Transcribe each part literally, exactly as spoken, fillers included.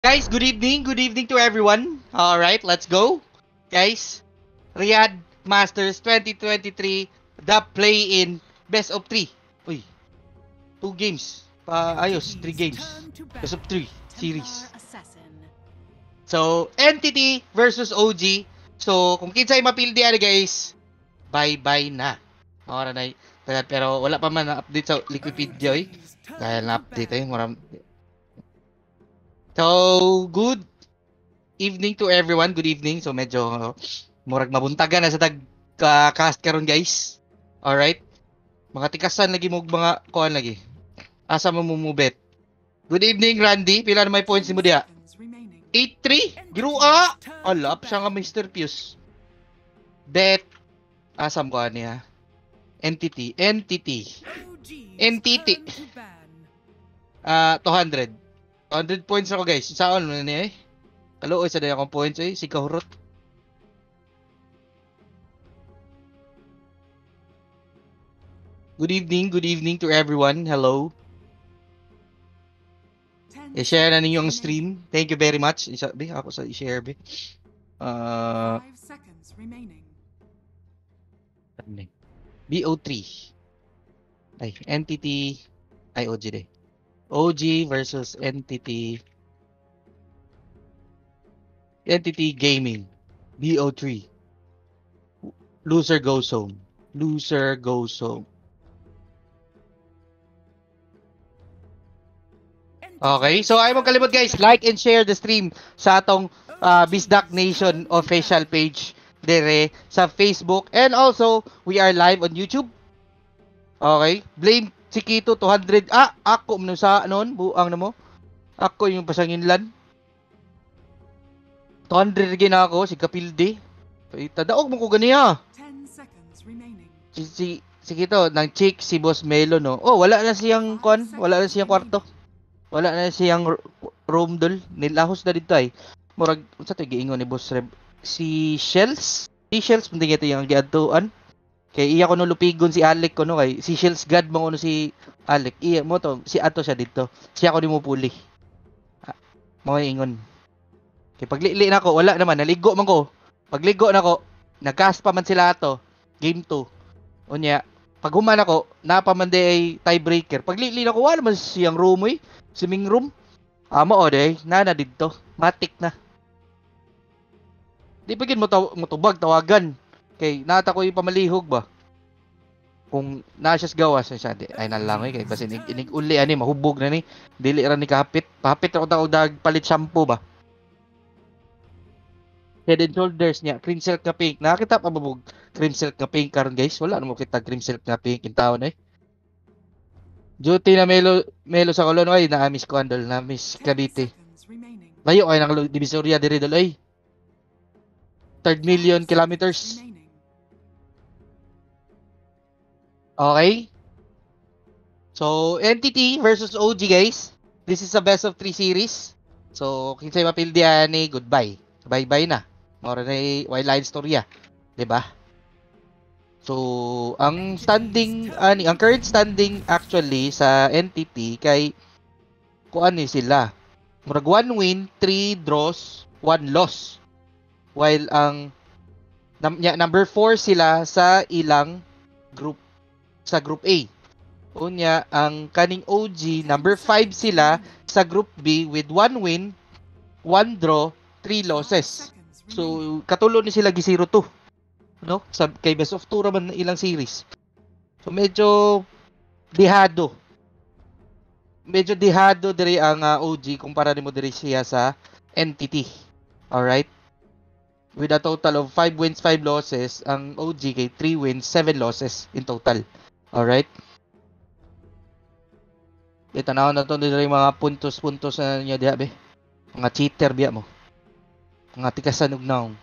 Guys, good evening. Good evening to everyone. All right, let's go. Guys, Riyadh Masters twenty twenty-three, the play-in best of three. Uy, two games. Paayos, three games. Best of three series. So, Entity versus O G. So, kung kinsay mapildi ano guys, bye-bye na. Ora na. Pero wala pa man na-update sa Wikipedia eh. Dahil na-update eh. Maram... So, good evening to everyone. Good evening. So medyo uh, murag mabuntagan na sa tag uh, cast karon guys. All right. Mga tikasan lagi mo mga kuan lagi. Asa mo mumubet. Good evening Randy. Pila na may points mo diha? eight three. Girua. Alap siya nga Mister Pius. Bet asam ko niya. Entity, entity. Entity. Ah, uh, two hundred. two hundred points ako guys. Saan mo niya eh? Hello, isa na akong points eh. Si Kahurot. Good evening, good evening to everyone. Hello. I-share na ninyo ang stream. Thank you very much. Isa, be, ako sa i-share, be. Uh, B O three. Ay, Entity. Ay, O G de. O G versus Entity. Entity Gaming. B O three. Loser goes home. Loser goes home. Okay, so ay mo kalimot guys, like and share the stream sa atong uh, Bizdak Nation official page dire sa Facebook, and also we are live on YouTube. Okay, blame si Kito two hundred. Ah, ako mo sa noon, buang na mo. Ako yung pasanginlan. two hundred gina ako si Kapilde. Tadaog mo ko ganiya. Si si si Kito nang chick si Boss Melo no. Oh, wala na siyang kon, wala na siyang kwarto. Wala na siyang room dol. Nilahos na dito ay. Murag unsa to giingon ni Boss Reb? Si Shells. Si Shells pud ito yung giadtuan. Kay iya ko no lupigon si Alec ko no kay si Shells God mo no si Alec. Iya mo to si ato siya dito. Siya ko ni mo puli. Ah, mo ingon. Kay paglili na ko wala naman naligo man ko. Pagligo na ko nagcast pa man sila ato. Game two. Unya pag human ako napamande ay tiebreaker. Paglili na ko wala man siyang room eh. Swimming room. Amo o day, nana dito. Matik na. Di pa gin mo, taw mo tubag, tawagan. Kay nata ko yung pamalihog ba? Kung nasyas gawas siya, di, ay nalangoy kay basi inig, inig uli ani mahubog na ni. Dili ra ni kapit. Papit ako tao dag palit shampoo ba? Head and shoulders niya, cream silk na pink. Nakita pa ba bug cream silk na pink karon guys? Wala na mo kita cream silk na pink in taon eh. Duty na Melo Melo sa Colon ay na-miss ko andol na miss Cavite. Layo ay nang Divisoria diri dol ay. third million kilometers. Okay. So Entity versus O G guys. This is a best of three series. So kinsay mapildi ani goodbye. Bye-bye na. Mora na wildline storya, 'di ba? So, ang standing, ani, ang current standing actually sa Entity kay kuan ni sila. Murag one win, three draws, one loss. While ang num, yeah, number four sila sa ilang group sa group A. Unya ang kaning O G number five sila sa group B with one win, one draw, three losses. So, katulo ni sila gi zero two. No? Sa kay best of two raman ilang series. So medyo dihado. Medyo dihado diri ang uh, O G kumpara nimo diri siya sa Entity. All right? With a total of five wins, five losses, ang O G kay three wins, seven losses in total. All right? Ito na na to diri mga puntos-puntos na niya diha be. Mga cheater biya mo. Mga tikasanog naong.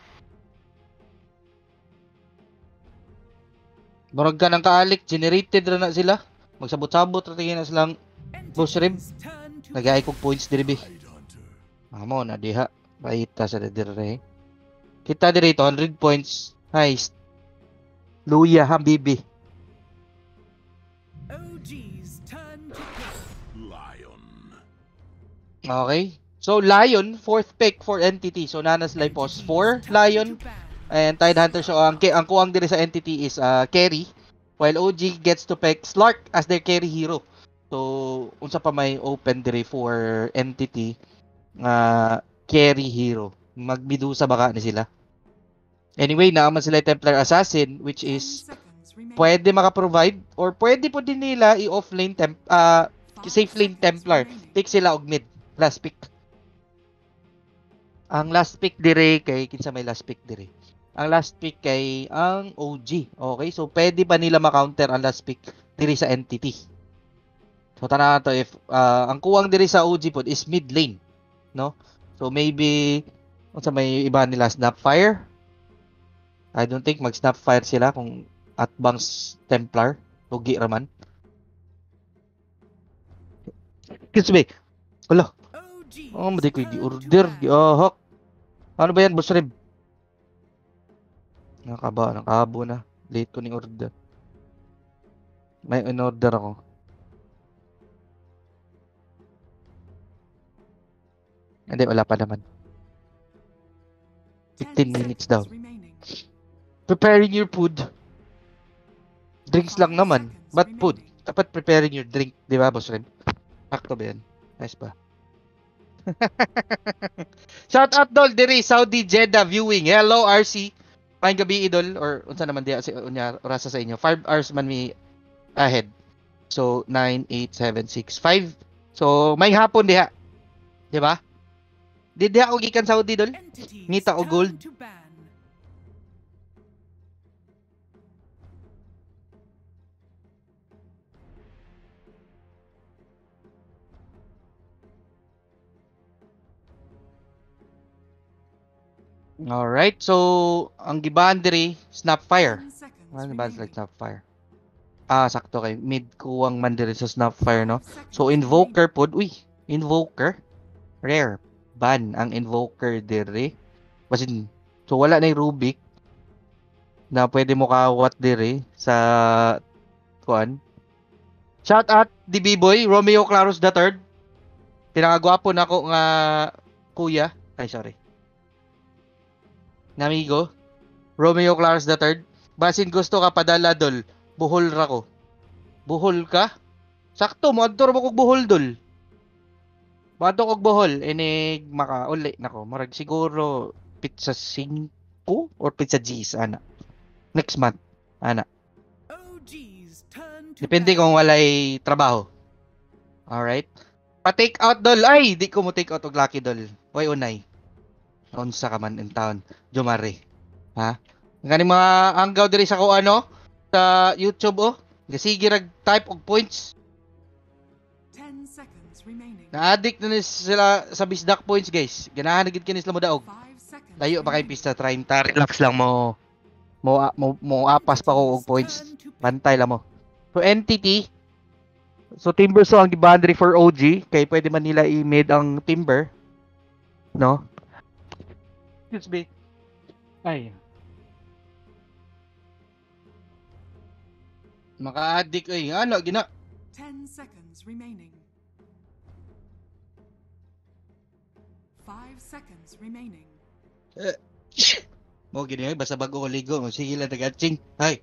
Murag ka ng kaalik, generated ra na sila. Magsabot-sabot ra tingin na silang Boss Rib. Nagay kog points diri be. Amo na diha. Baita sa dire. Kita diri two hundred points. Nice. Luya habibi. O G's turn to lion. Okay. So Lion, fourth pick for Entity. So Nanas Lipos, four Lion. And Tidehunter, so ang, ang kuwang din sa Entity is uh, carry. While O G gets to pick Slark as their carry hero. So, unsa pa may open dire for Entity nga uh, carry hero. Magbidusa baka ni sila. Anyway, naaman sila Templar Assassin, which is pwede maka-provide or pwede po din nila i-offlane temp uh, safe lane Templar. Pick sila og mid. Last pick. Ang last pick dire kay kinsa may last pick dire. Ang last pick kay ang O G. Okay, so pwede pa nila ma-counter ang last pick dire sa Entity. So tanaw to if uh, ang kuwang dire sa O G pod is mid lane, no? So maybe unsa may iba nila Snapfire. I don't think mag-Snapfire sila kung at bangs Templar. Lugi raman. Excuse me. Wala. Oh, madi ko i-order. Gihok. Ano ba yan, Boss Reb? Nakaba, nakabo na. Late ko ni order. May in-order ako. Hindi, wala pa naman. fifteen minutes daw. Preparing your food. Drinks lang naman. But food. Dapat preparing your drink. Di ba, Boss Reb? Akto ba yan? Nice ba? Shout out dol diri Saudi Jeddah viewing. Hello R C. Paing gabi idol or unsa naman diya si unya rasa sa inyo. five hours man mi ahead. So nine eight seven six five. So may hapon diha. Di ba? Di diha og gikan Saudi dol. Ngita og gold. Alright, so ang gibahan diri Snapfire. Ano ba like Snapfire? Ah, sakto kay mid kuwang man diri sa Snapfire, no? So Invoker pod, uy, Invoker rare ban ang Invoker diri. Basin so wala na Rubik na pwede mo kawat diri sa kuan. Shout out D B Boy Romeo Claros the third. Pinakagwapo nako nga kuya. Ay sorry. Namigo, Romeo Claros the third. Basin gusto ka padala dol, buhol ra ko. Buhol ka? Sakto mo adto mo kog buhol dol. Bato kog buhol inig maka uli nako, marag siguro pizza cinco or pizza G's ana. Next month ana. Depende kung walay trabaho. Alright. Pa-take out dol. Ay, di ko mo take out og Lucky dol. Way unay. Unsa ka man in town, Jomare. Ha? Ngani mga anggaw diri sa ko ano sa YouTube oh. Gasige rag type og points. ten seconds remaining. Na-addict na sila sa bisdak points, guys. Ganahan na gid kini sila mo daog. Layo pa kay pista thirty. Relax lang mo. Mo mo, mo apas pa ko og points. Bantay lang mo. So Entity. So Timber so ang boundary for O G kay pwede man nila i-mid ang Timber. No? Excuse me. Ay. Maka-addict ay ano gina. ten seconds remaining. five seconds remaining. Uh, mo gini basta bago ko ligo, sige lang tagatching. Hay.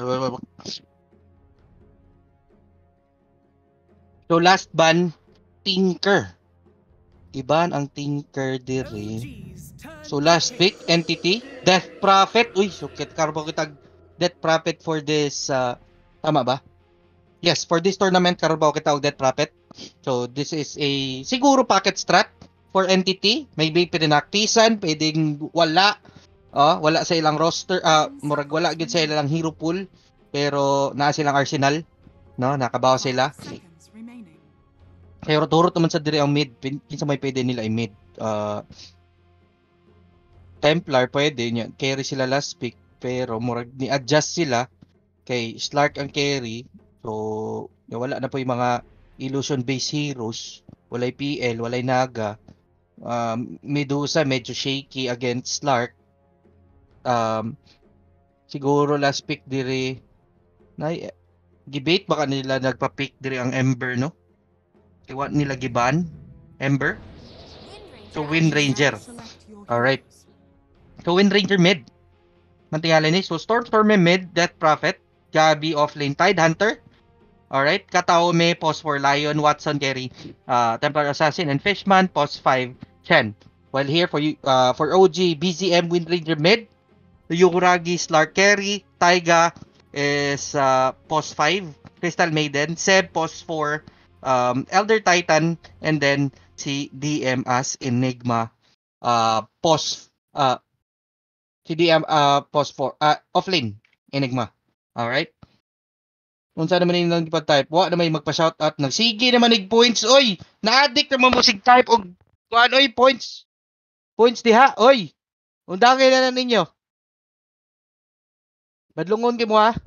So last ban Tinker. Iban ang Tinker diri. So last pick, Entity, Death Prophet. Uy, sukit karbo kitag Death Prophet for this uh, tama ba? Yes, for this tournament karbo kitag Death Prophet. So this is a siguro packet strat for Entity. Maybe pinaktisan, pwedeng wala. Oh, wala sa ilang roster, ah uh, murag wala gyud sa ilang hero pool, pero naa silang arsenal, no? Nakabaw sila. Pero turot naman sa diri ang mid, kinsa may pwede nila i-mid. Uh, Templar pwede niya, carry sila last pick, pero murag ni-adjust sila kay Slark ang carry. So, wala na po yung mga illusion-based heroes, walay P L, walay Naga. Um, Medusa medyo shaky against Slark. Um, siguro last pick diri na gibate baka nila nagpa-pick diri ang Ember, no? Iwan nila giban Ember. So Wind Ranger. Alright. So Wind Ranger mid. Mantingalan ni. So Stormstorm mid, Death Prophet, Gabi offlane, Tide Hunter. Alright. Kataome, pos four, Lion, Watson carry, uh, Templar Assassin, and Fishman, pos five, Chen. While here for you, uh, for O G, B Z M, Wind Ranger mid. Yukuragi, Slark carry, Taiga is uh, pos five, Crystal Maiden, Seb pos four, um, Elder Titan, and then si D M as Enigma, uh, pos, uh, si D M uh, pos four, uh, offlane, Enigma. Alright? Unsa naman yung nang type, wa na may magpa-shoutout, nagsige naman ig points, oy! Na-addict naman mo sig type og kuan oy points. Points diha, oy! Undangay na na ninyo. Badlungon kay mo ha.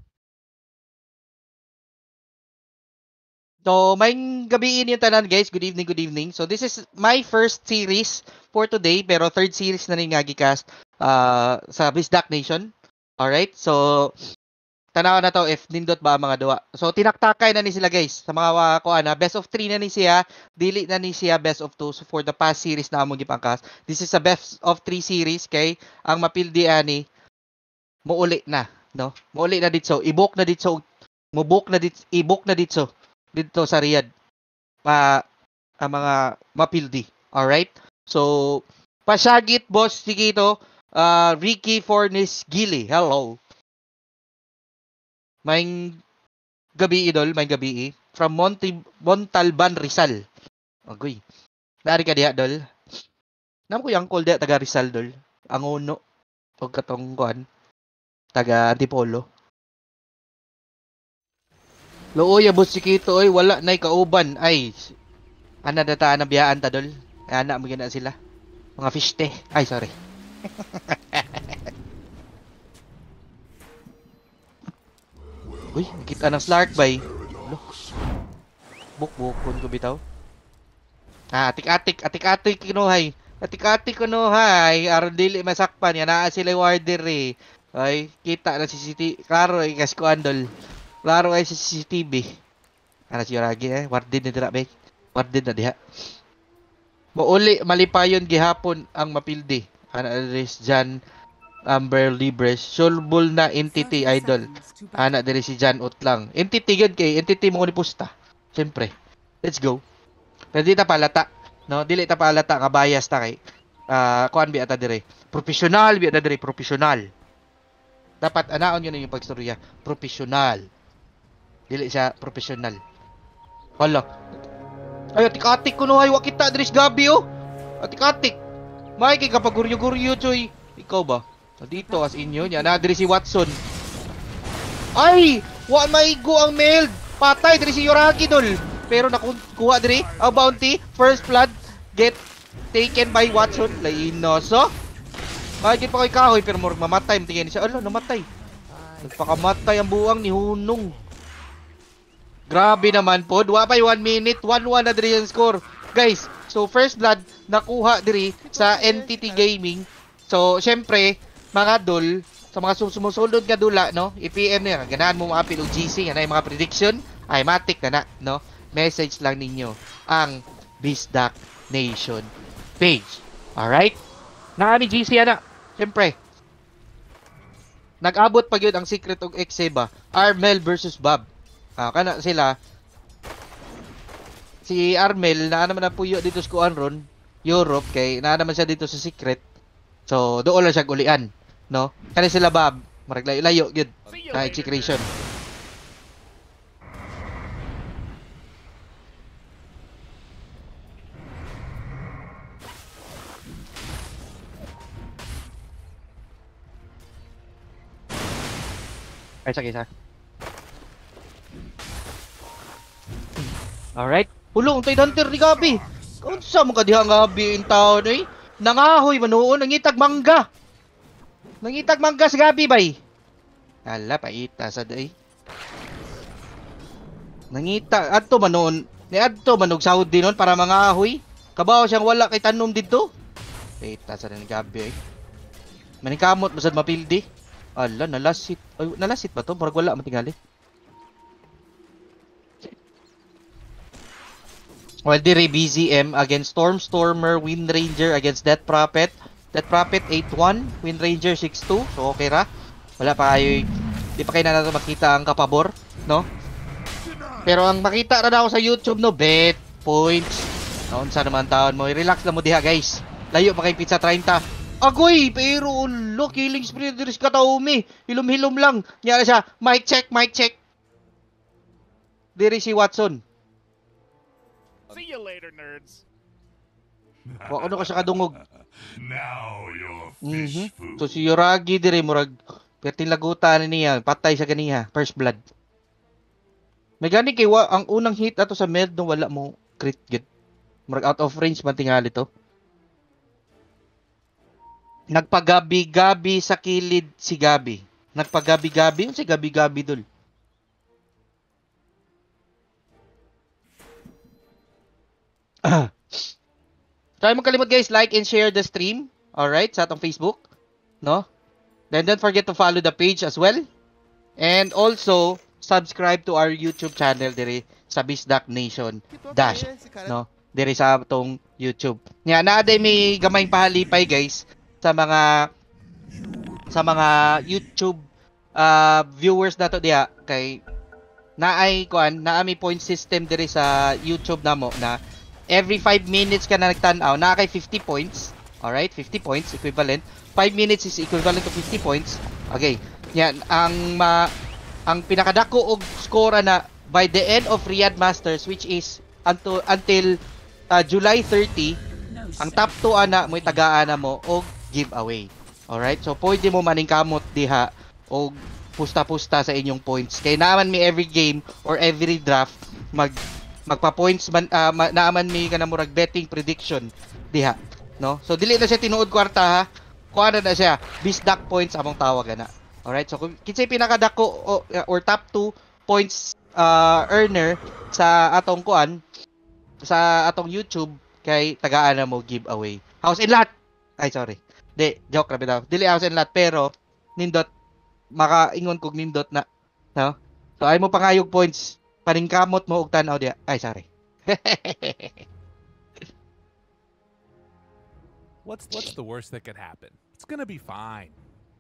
So, may gabi yung tanan guys. Good evening, good evening. So, this is my first series for today. Pero third series na rin nga gicast uh, sa Bizdak Nation. Alright? So, tanaw na to if nindot ba ang mga duwa. So, tinaktakay na ni sila guys. Sa mga uh, kuan na. Best of three na ni siya. Dili na ni siya best of two. So, for the past series na among gipangkas. This is a best of three series kay ang mapildi ani muuli na. No? Muuli na dito. Ibok na dito. Mubok na dito. Ibok na dito. Dito sa Riyadh. Pa ang mga mapildi. Alright? So, pasyagit, boss, sige ito. Uh, Ricky Fornis Gili. Hello. May gabi, idol. May gabi. From Monte, Montalban, Rizal. Agoy. Dari ka diya, dol. Naman ko yung call diya, taga Rizal, dol. Ang uno. Huwag katong kuhan. Taga Antipolo. Looy, abot si Kito, oy, wala na'y kauban. Ay, ana data na biyaan ta, dol. Ana mo gina sila. Mga fishte. Ay, sorry. Uy, kita ng Slark bay. Buk-bukon ko bitaw. Ah, atik-atik, atik-atik kinuhay. Atik-atik kinuhay. Aron dili masakpan. Yan naa sila warder eh. Ay, kita na C C T V. Klaro ay kas ko andol. Klaro ay sa C C T V. Ana si Yoragi eh. Warden na dira bay. Warden na diha. Mauli, malipayon gihapon ang mapildi. Ana address Jan Amber Libres. Solbol na entity idol. Ana diri si Jan Utlang. Entity gud kay entity mo ni pusta. Siyempre. Let's go. Pero di ta palata. No, dili ta palata nga bias ta kay ah uh, kuan bi ata dire. Professional bi ata dire, professional. Dapat anaon yun yung pagstorya. Professional. Dili siya professional. Hala. Ay, atik-atik ko no. Ay, wakita Dres Gabi oh. Atik-atik. May kay kapag guryo-guryo, choy. Ikaw ba? Dito as inyo niya. Na, si Watson. Ay! Wa may go ang meld. Patay, Dres si Yoragi, dol. Pero nakuha Dre. Ang bounty. First blood. Get taken by Watson. Lainoso. Magigit pa ko'y kahoy, pero murag mamatay. Matingin siya, ala, namatay. Nagpakamatay ang buwang ni Hunong. Grabe naman po. Dua pa one minute. one one na diri yung score. Guys, so first blood, nakuha diri sa N T T Gaming. So, syempre, mga dol, sa mga sumusulod nga dula, no? I-P M na yan. Ganahan mo maapil og G C. Yan ay mga prediction. Ay, matik na na, no? Message lang ninyo ang Bizdak Nation page. Alright? Naani G C, ana. Siyempre, nag-abot pa yun ang secret of Exeba. Armel versus Bob. Ah, kana sila. Si Armel, na naman na puyo dito sa Kuanron, Europe, kay na naman siya dito sa secret. So, doon lang siya gulian. No? Kana sila Bob, marag layo yun. Na execution. Ay, sa isa. Alright. Pulong, tayo hunter ni Gabi. Kung sa mga diha nga Gabi in town eh. Nangahoy, manuon, nangitag mangga. Nangitag mangga sa Gabi, bay. Ala, paita sa day. Nangita, adto manuon. Ni adto manog Saudi nun para mangahoy. Kabaw siyang wala kay tanom dito. Paita sa ni Gabi eh. Manikamot, masad mapildi. Ala, nalasit. Ay, nalasit ba to? Parang wala matingali. While diri B Z M against Stormstormer, Wind Ranger against Death Prophet. Death Prophet eight one, Wind Ranger six two. So okay ra. Wala pa kayo, di pa kayo na natin makita ang kapabor, no? Pero ang makita ra na ako sa YouTube, no, bet points. Noon sa naman taon mo, relax lang mo diha, guys. Layo pa kay pizza thirty. Agoy, pero ulo, killing spree diri sa Kataumi. Hilom-hilom lang. Nya siya, mic check, mic check. Diri si Watson. See you later, nerds. Wa ano ka siya kadungog. Now you're Mhm. fish food. So si Yoragi diri murag perting lagutan niya, patay sa ganiha, first blood. May gani kay wa, ang unang hit ato sa meld no wala mo crit gid. Murag out of range man tingali to. Nagpagabi-gabi sa kilid si Gabi. Nagpagabi-gabi si Gabi-gabi dul. Try mo kalimot guys, like and share the stream. Alright, sa atong Facebook. No? Then don't forget to follow the page as well. And also, subscribe to our YouTube channel diri sa Bisdak Nation Dash. No? Diri sa atong YouTube. Nga, naaday may gamayng pahalipay guys sa mga sa mga YouTube uh, viewers nato diha kay naay kuan naa may point system diri sa YouTube namo na every five minutes ka na nagtan-aw na kay fifty points. All right, fifty points equivalent. five minutes is equivalent to fifty points. Okay. Yan ang ma, ang pinakadako og score na by the end of Riyadh Masters, which is until until uh, July thirty, ang top two ana mo tagaan na mo og giveaway. All right? So pwede mo maning kamot diha og pusta-pusta sa inyong points. Kay naaman mi every game or every draft mag magpa-points man uh, ma, naaman mi kana murag betting prediction diha, no? So dili na siya tinuod kwarta ha. Kuha na na siya Bisdak points among tawag na. All right? So kung kinsay pinakadako o, or top two points uh, earner sa atong kuan sa atong YouTube kay tagaan na mo giveaway. House and lot. Ay sorry. Di, joke rabi daw. Dili house and lot pero nindot makaingon kog nindot na, no? So ay mo pangayog points paningkamot mo og tan-aw diya. Ay sorry. What's what's the worst that could happen? It's gonna be fine.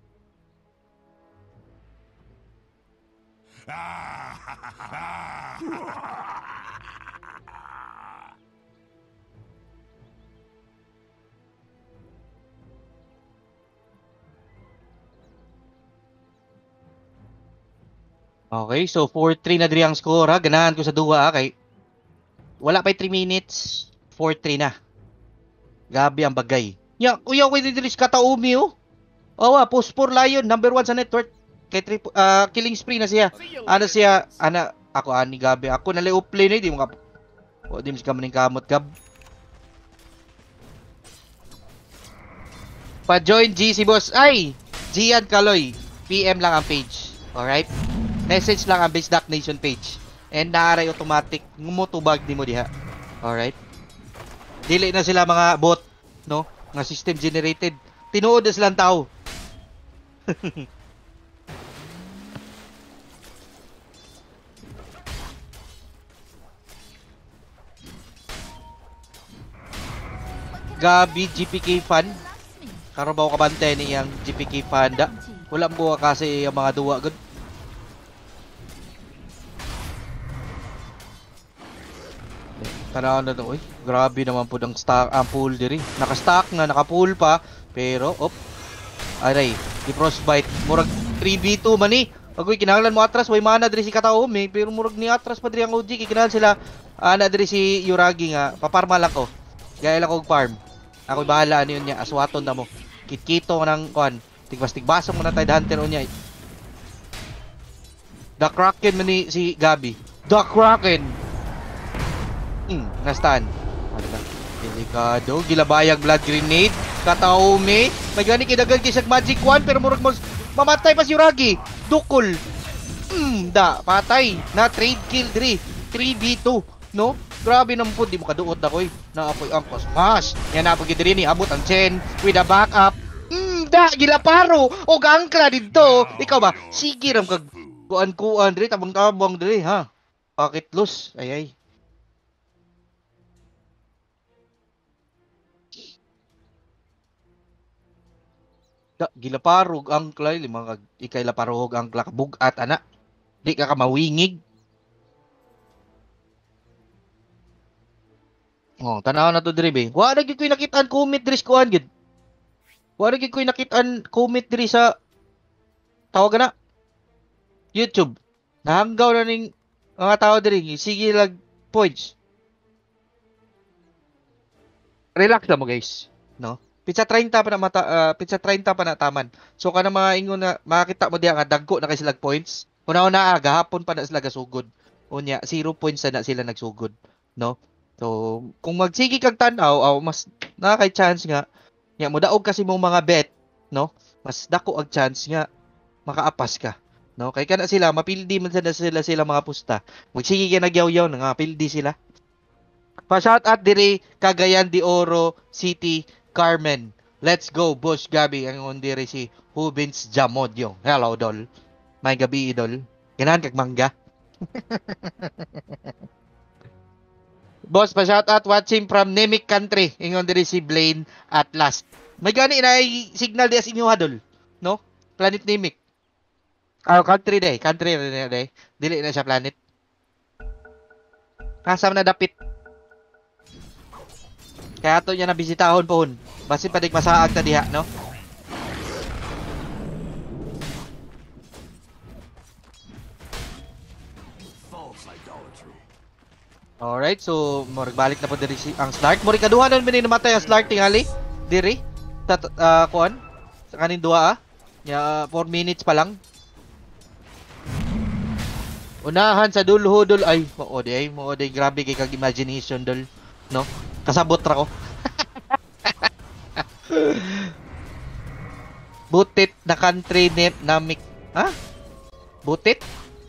Okay, so four three na diri ang score ha. Ganahan ko sa duwa ha, kay wala pa three minutes, four three na. Gabi ang bagay. Ya, kuya ko diri sa Kataumi oh. Owa, post for Lion, number one sa network. Kay tri, uh, killing spree na siya. Ano siya, ana ako ani Gabi. Ako na lay play na di mo ka. O di mo ka maning kamot gab. Pa-join G C boss. Ay, Gian Kaloy. P M lang ang page. Alright? Message lang ang Bisdak Nation page. And naaray automatic ngumutubag di mo diha. Alright? Dili na sila mga bot, no? Nga system generated. Tinuod na silang tao. Gabi G P K fan. Karon ba ko kabante ni yang G P K fan da? Wala mo kasi yung mga duwa gud. Tanaw na to, oy. Grabe naman po ang stock ang pool diri. Naka-stock nga, naka-pool pa, pero op. Aray, di frostbite. Murag three v two man ni. Agoy kinahanglan mo atras, way mana diri si Kataumi, pero murag ni atras pa diri ang O G, kinahanglan sila ana diri si Yoragi nga. Paparma lang ko. Gaya lang kog farm. Ako bahala ano yun niya, aswaton na mo. Kitkito ng kuan. Tigbas-tigbasong mo na tayo hunter unya. The Kraken man ni si Gabi. The Kraken. Hmm, nastaan. Ano ba? Delikado. Gilabayag blood grenade. Kataumi. May gani kidagan kisag magic one pero murag mas mamatay pa si Yoragi. Dukol. Hmm, da. Patay. Na trade kill diri. three v two. No? Grabe naman po. Di mo kaduot na ko eh. Naapoy ang kosmas. Yan na pag diri ni. Abot ang Chen. With a backup. Hmm, da. Gilaparo. O gangkla dito. Ikaw ba? Sige ram kag kuan-kuan diri. Tabang-tabang diri ha. Pakit loose. Ay ay. Da, gilaparog ang klay lima kag ikay laparog ang klakabugat ana. Di ka ka mawingig. Oh, tanaw na to diri be. Wa na gid koy nakitaan comment diri sa kuan gid. Wa na gid koy nakitaan comment diri sa tawag na YouTube. Nahanggaw na ning mga tao diri. Sige lag points. Relax na mo guys, no? Pizza thirty pa na mata uh, pizza thirty pa na taman. So kana mga ingon na makita mo diha nga dagko na kay sila points. Una-una gahapon pa na sila gasugod. Unya zero points na sila nagsugod, no? So kung magsigi kag tan-aw, aw mas na kay chance nga nya mo daog kasi mong mga bet, no? Mas dako ang chance nga makaapas ka, no? Kay kana sila mapildi man sila sila sila mga pusta. Magsigi kay nagyaw-yaw nga pildi sila. Pa shout out diri Cagayan de Oro City, Carmen. Let's go, Bush Gabi. Ang ondiri si Hubins Jamodio. Hello, Dol. May gabi, Idol. Ganahan kag mangga. Boss, pa shout out watching from Nemic Country. Ingon diri si Blaine at last. May gani na signal di as inyo, Dol. No? Planet Nemic. Ah, country day. Country day. Dili na siya planet. Kasam na dapit. Kaya ato niya nabisitahon pohon. Basin pa dig masaag ta diha, no? Alright, so morbalik na po diri si ang Slark. Mori kaduha na min namatay ang Slark tingali. Diri. Tat uh, kuan. Sa kanin duha ah. Nya four minutes pa lang. Unahan sa dulho dul ay mo di ay mo di grabe kay kag imagination dul, no? Kasabot ra ko. Butit na country net namik. Ha? Butit?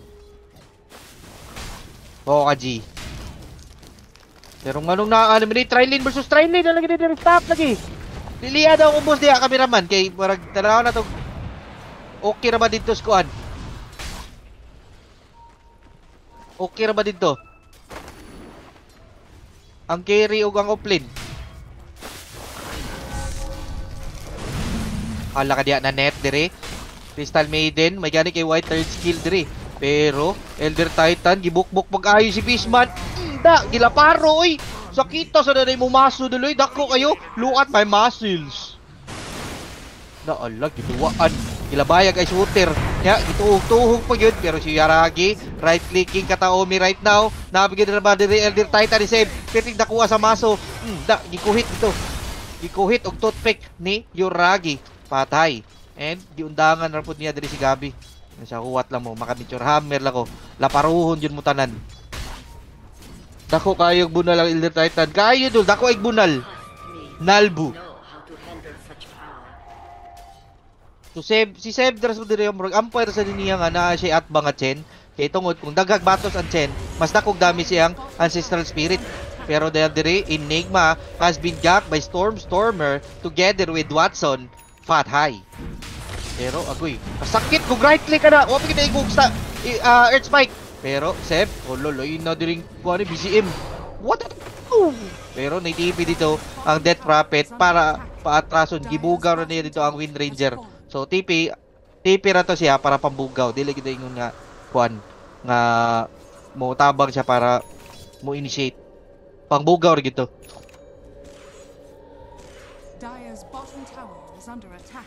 Oo ka G. Pero nganong na ano ni Trilane versus Trilane na lagi diri stop lagi. Diliya daw ubos diha cameraman kay murag tanaw na to. Okay ra ba dito skuan? Okay ra ba dito? Ang carry ug ang offlane. Hala ka diya na net diri. Crystal Maiden, may gani kay White third skill diri. Pero Elder Titan gibukbok pag-ayo si Fishman. Da, gilaparo oy. Sakita sa nanay mo maso duloy. Dako kayo. Look at my muscles. Na ala gituwaan. Gilabayag ay shooter. Ya, gituhog-tuhog pa yun. Pero si Yaragi, right clicking kataomi right now. Nabigyan na ba diri Elder Titan ni save. Piting nakuha sa maso. Hmm, da, gikuhit dito. Gikuhit og toothpick ni Yaragi. Patay. And giundangan ra pud niya diri si Gabi. Sa huwat lang mo, maka-nature hammer lang ko. Laparuhon yun mo tanan. Dako kayo bunal ang Elder Titan. Kayo dul, dako ay bunal. Nalbu. So save, si Seb dras mo diri yung umpire sa niya nga na siya at banga Chen. Kay tungod kung daghag batos ang Chen, mas dakog dami siyang ancestral spirit. Pero dahil diri Enigma has been gacked by Storm Stormer together with Watson, Fat High. Pero agoy, kasakit kung right click ka na. Wa pa kita igog sa uh, Earth Spike. Pero Seb, oh lolo, yun na diring kuha ni B C M. What the oh. Pero naitipi dito ang Death Prophet para paatrason. Gibugaw na niya dito ang Wind Ranger. So T P, T P ra to siya para pambugaw. Dili kita ingon nga kuan nga mo tabang siya para mo initiate. Pangbugaw ra gito. Dire's bottom tower is under attack.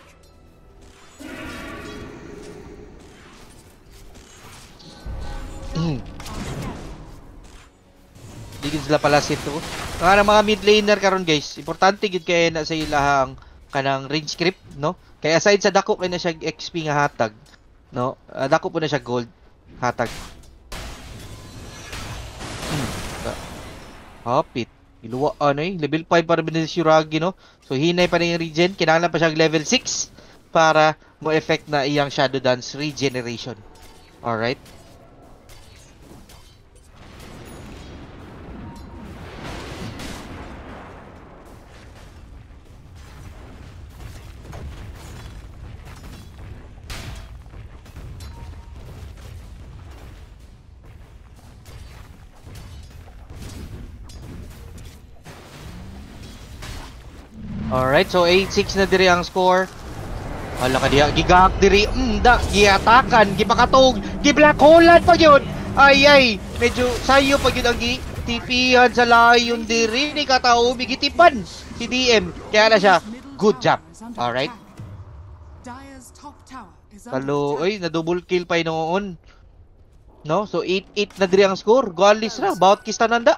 Mm. Digin sila pala sito. Nga mga mid laner karon guys, importante gid kay na sa ilahang kanang range script, no? Kaya aside sa dako kay na siya X P nga hatag, no? Uh, dako po na siya gold hatag. Hmm. Hapit. Iluwaan eh. Level five para bin si Shuragi, no? So hinay pa na yung regen, kinahanglan pa siya level six para mo effect na iyang Shadow Dance regeneration. All right. Alright, so eight six na diri ang score. Wala ka diya, gigahak diri, mm, da, giatakan, gipakatog, gi-black holean pa yun. Ay, ay, medyo sayo pa yun ang gitipihan sa layon diri ni katao, bigitipan si D M. Kaya na siya, good job. Alright? Dire's top tower is Kalo, under ay, na double kill pa noon. No? So, eight eight na diri ang score. Goalless na, bawat kista nanda.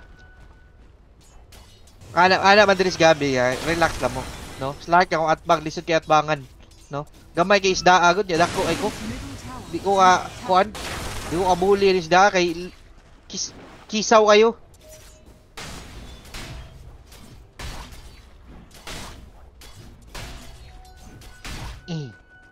Ana, ana, Madris Gabi, ha? Relax lang mo. No? Slack akong atbang, lisod kay atbangan. No? Gamay kay isda agad, yan ako, ay ko. Di ko, ah, kuan. Di ko kabuli ni isda, kay kis, kisaw kayo. Mm.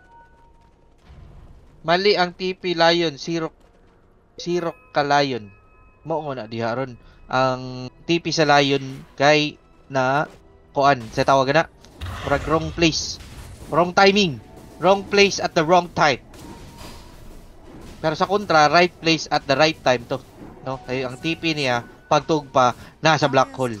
Mali ang T P Lion, Sirok Sirok ka Lion. Mao nga na diha ron. Ang T P sa Lion kay na kuan sa tawag na murag wrong place. Wrong timing. Wrong place at the wrong time. Pero sa kontra, right place at the right time to. No? Kay ang T P niya pagtug pa nasa black hole.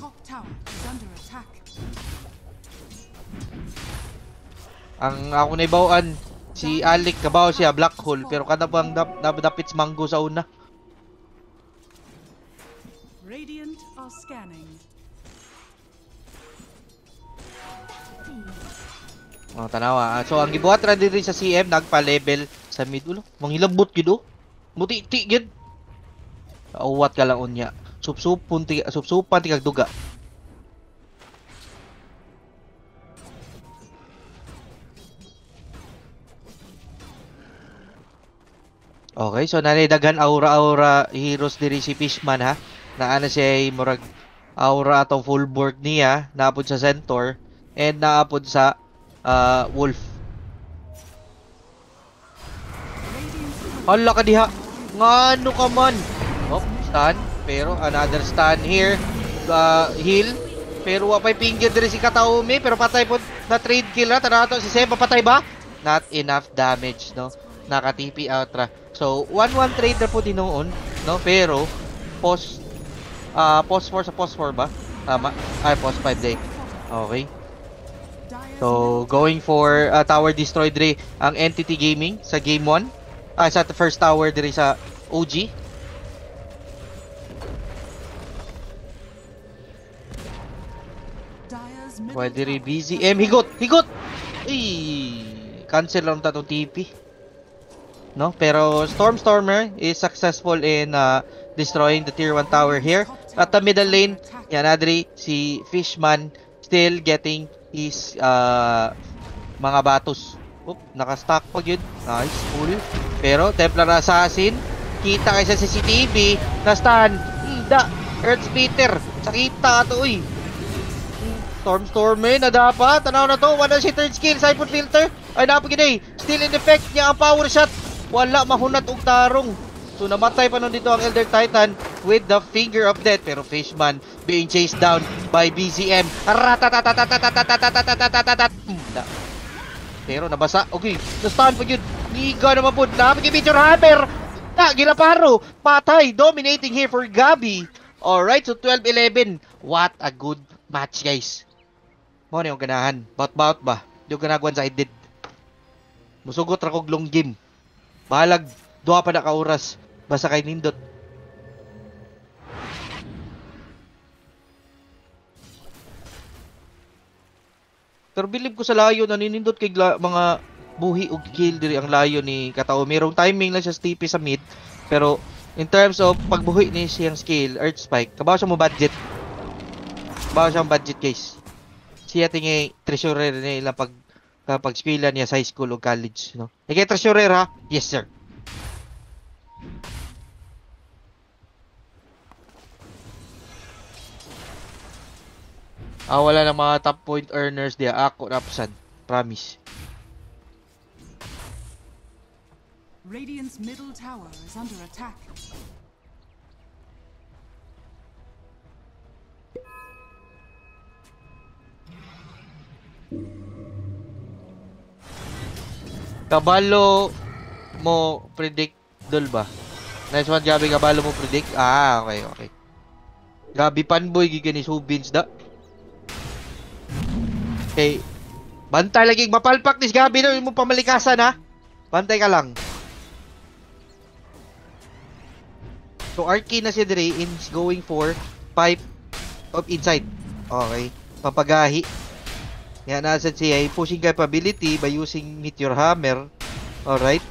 Ang ako na ibawaan si Alec kabaw siya black hole pero kada bang napdapits mango sa una. Radiant are scanning. Oh, tanawa. So ang gibuhat ra diri sa C M nagpa-level sa mid ulo. Manghilabot gid oh. Muti-ti gid. Awat ka lang unya. Sup-supon ti sup-supan ti kag duga. Okay, so nanay daghan aura-aura heroes diri si Fishman ha. Naana siya ay murag aura atong full board niya, naapod sa Centaur and naapod sa uh, Wolf. Hala ka diha. Ngano ka man? Oh, stun. Pero another stun here. Uh, heal. Pero wa pay finger diri si Kataomi, pero patay po na trade kill ra. Tanaw to si Seba patay ba? Not enough damage, no. Naka-T P out ra. So, one one trade na po din noon, no? Pero, post, uh, post four sa post four ba? Tama? Ay, post five day. Okay. So, going for uh, tower destroy diri ang Entity Gaming sa game one. Ah, sa first tower diri sa O G. While diri B Z M, higot! Higot! Ay, cancel lang tatong T P. No, pero Stormstormer is successful in uh, destroying the tier one tower here. At the middle lane, yan adri si Fishman still getting his uh, mga batos. Oop, naka-stack pa yun. Nice, cool. Pero Templar Assassin, kita kay sa C C T V, na-stun. Hindi, Earthsplitter. Sakita to, uy. Stormstormer na dapat. Tanaw na to. Wala si third skill. Siphon Filter. Ay, napagin eh. Still in effect niya ang power shot. Wala mahunat og tarong. So namatay pa nun dito ang Elder Titan with the finger of death. Pero Fishman being chased down by B Z M. Pero nabasa. Okay, na-stun pa yun. Niga naman po. Napag-Meteor Hammer. Na, ginaparo. Patay. Dominating here for Gabi. Alright, so twelve eleven. What a good match, guys. Mo na yung ganahan. Bout-bout ba? Yung ganagwan sa I did. Musugot ra kog long game. Bahalag, duha pa na kauras. Basta kay nindot. Pero believe ko sa layo na ninindot kay mga buhi o kill diri ang layo ni Katao. Merong timing lang siya sa T P sa mid. Pero in terms of pagbuhi ni siyang skill, Earth Spike, kabaw siya mo budget. Kabaw siya budget, guys. Siya tingay treasurer niya ilang pag kapag eskwela niya sa high school o college, no? E kay treasurer ha? Yes, sir. Ah, wala na mga top point earners diya. Ako, Rapsan. Promise. Radiant's middle tower is under attack. Kabalo mo predict dul ba? Nice one, Gabi. Kabalo mo predict? Ah, okay, okay. Gabi Panboy, gigani Subins da. Okay. Bantay lagi mapalpak nis gabi no mo pamalikasan ha. Bantay ka lang. So Arcane na siya dire is going for pipe of inside. Okay. Papagahi. Yan nasa siya pushing capability by using Meteor Hammer. Alright.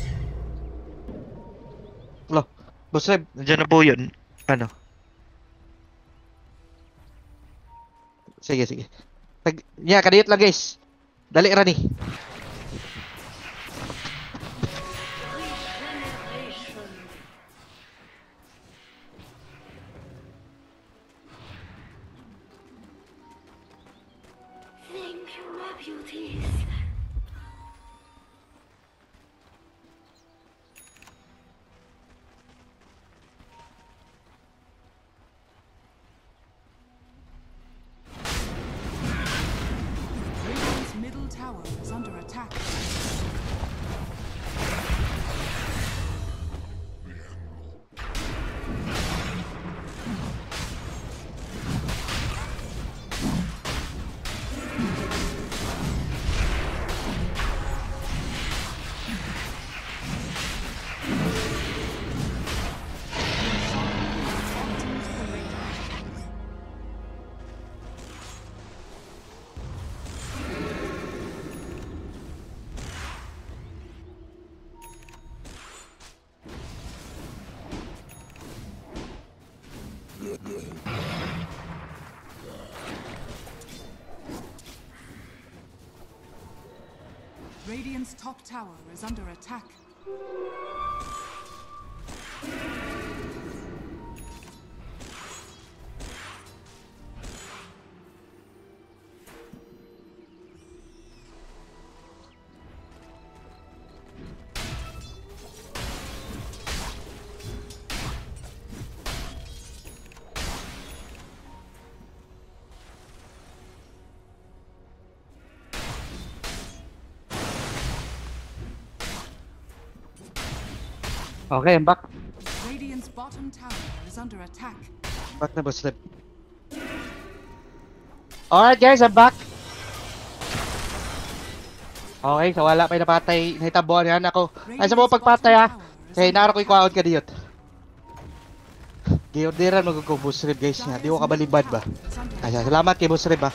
Lo, boss Reb, nandiyan na po yun. Ano? Sige, sige. Tag, yeah, kadiyot lang guys. Dali ra ni. Thank you, my beauties. Radiant's middle tower is under attack. Radiant's top tower is under attack. Okay, I'm back. Radiant's bottom tower is under attack. Back na boss Reb. Alright guys, I'm back. Okay, so wala pa yung napatay. Nahitabuan yan ako. Ay sa mga pagpatay ha. Kaya naaro ko ikuhaon ka diyot. Giorderan mo ko boss Reb guys nga. Di ko kabalibad ba. Ay, salamat kay boss Reb ha.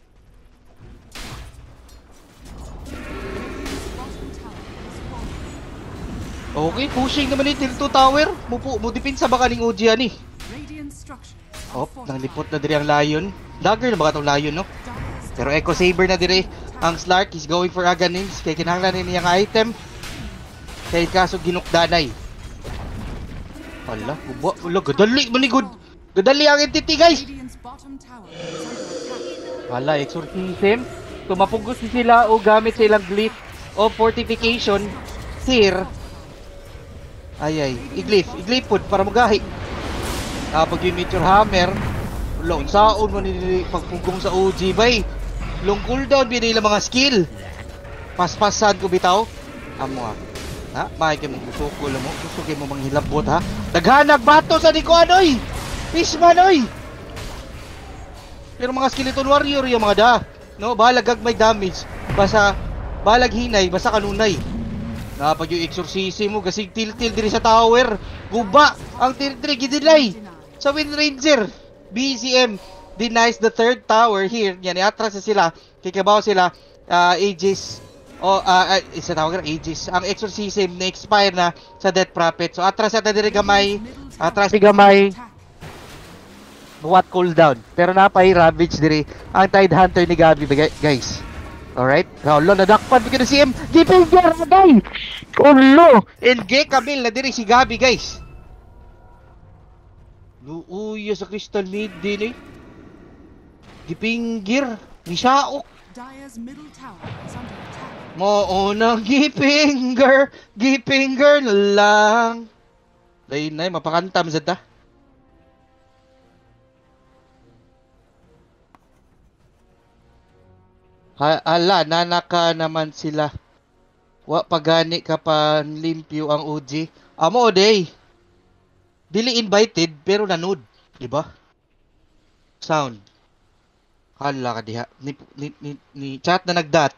Okay, pushing naman yung Tilt two Tower. Mupo, mo dipinsa ba kaning O G ani? Oh, nang lipot na dire ang Lion. Dagger na ba itong Lion, no? Pero Echo Saber na dire. Ang Slark is going for Aghanim's. Kaya kinahanglan niya ang item. Kaya kaso ginukdanay. Hala, guba. Hala, gadali. Manigod. Gadali ang entity, guys. Hala, exorcism. Tumapugos sila o gamit silang glyph o fortification. Here. Ay ay, iglyph, iglyph po para magahi. Kapag yung Meteor Hammer, long saon mo nili pagpugong sa O G bay. Long cooldown binila mga skill. Paspasan ko bitaw. Amo ha. Ha, makikita mo gusto ko mo, gusto kay mo manghilabot ha. Daghanag bato sa diko anoy. Fishman oy. Pero mga skeleton warrior yung mga da, no, balag gagmay damage. Basta balag hinay, basta kanunay. Napag yung exorcism mo, gasig til-til diri sa tower. Guba, ang tir-tri gidilay. Sa Wind Ranger, B C M denies the third tower here. Yan, i-atras na sila. Kikabaw sila, uh, Aegis. O, uh, uh, isa tawag na Aegis. Ang exorcism na-expire na sa Death Prophet. So, atras na diri gamay. Atras ni gamay. What cooldown. Pero napay Ravage diri. Ang Tide Hunter ni Gabi, guys. Alright, Kaulo, nadakpan bigyan na si M. Gipinger na guys! Kaulo! And G. Camille na diri si Gabi guys. Luuyo sa Crystal Mid din eh. Gipinger. Gisaok. Mo unang gipinger. Gipinger na lang. Dahil na eh, mapakantam sa ta. Ha, ala, nanaka naman sila. Wa pagani ka pa limpyo ang O G. Amo day. Dili invited pero nanood, di ba? Sound. Hala ka diha. Ni, ni, ni, ni chat na nagdat.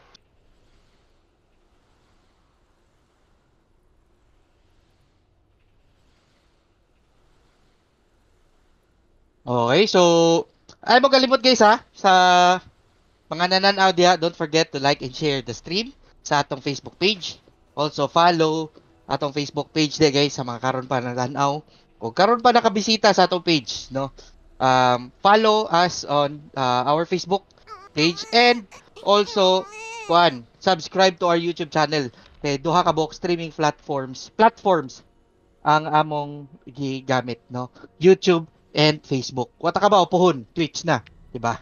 Okay, so ay mo kalimot guys ha sa mga nananaw diha, don't forget to like and share the stream sa atong Facebook page. Also follow atong Facebook page de guys sa mga karon pa nananaw o karon pa nakabisita sa atong page, no? Um, follow us on uh, our Facebook page and also kuan, subscribe to our YouTube channel. Kay duha ka buok streaming platforms, platforms ang among gigamit, no? YouTube and Facebook. Wata ka ba upuhon? Twitch na, di ba?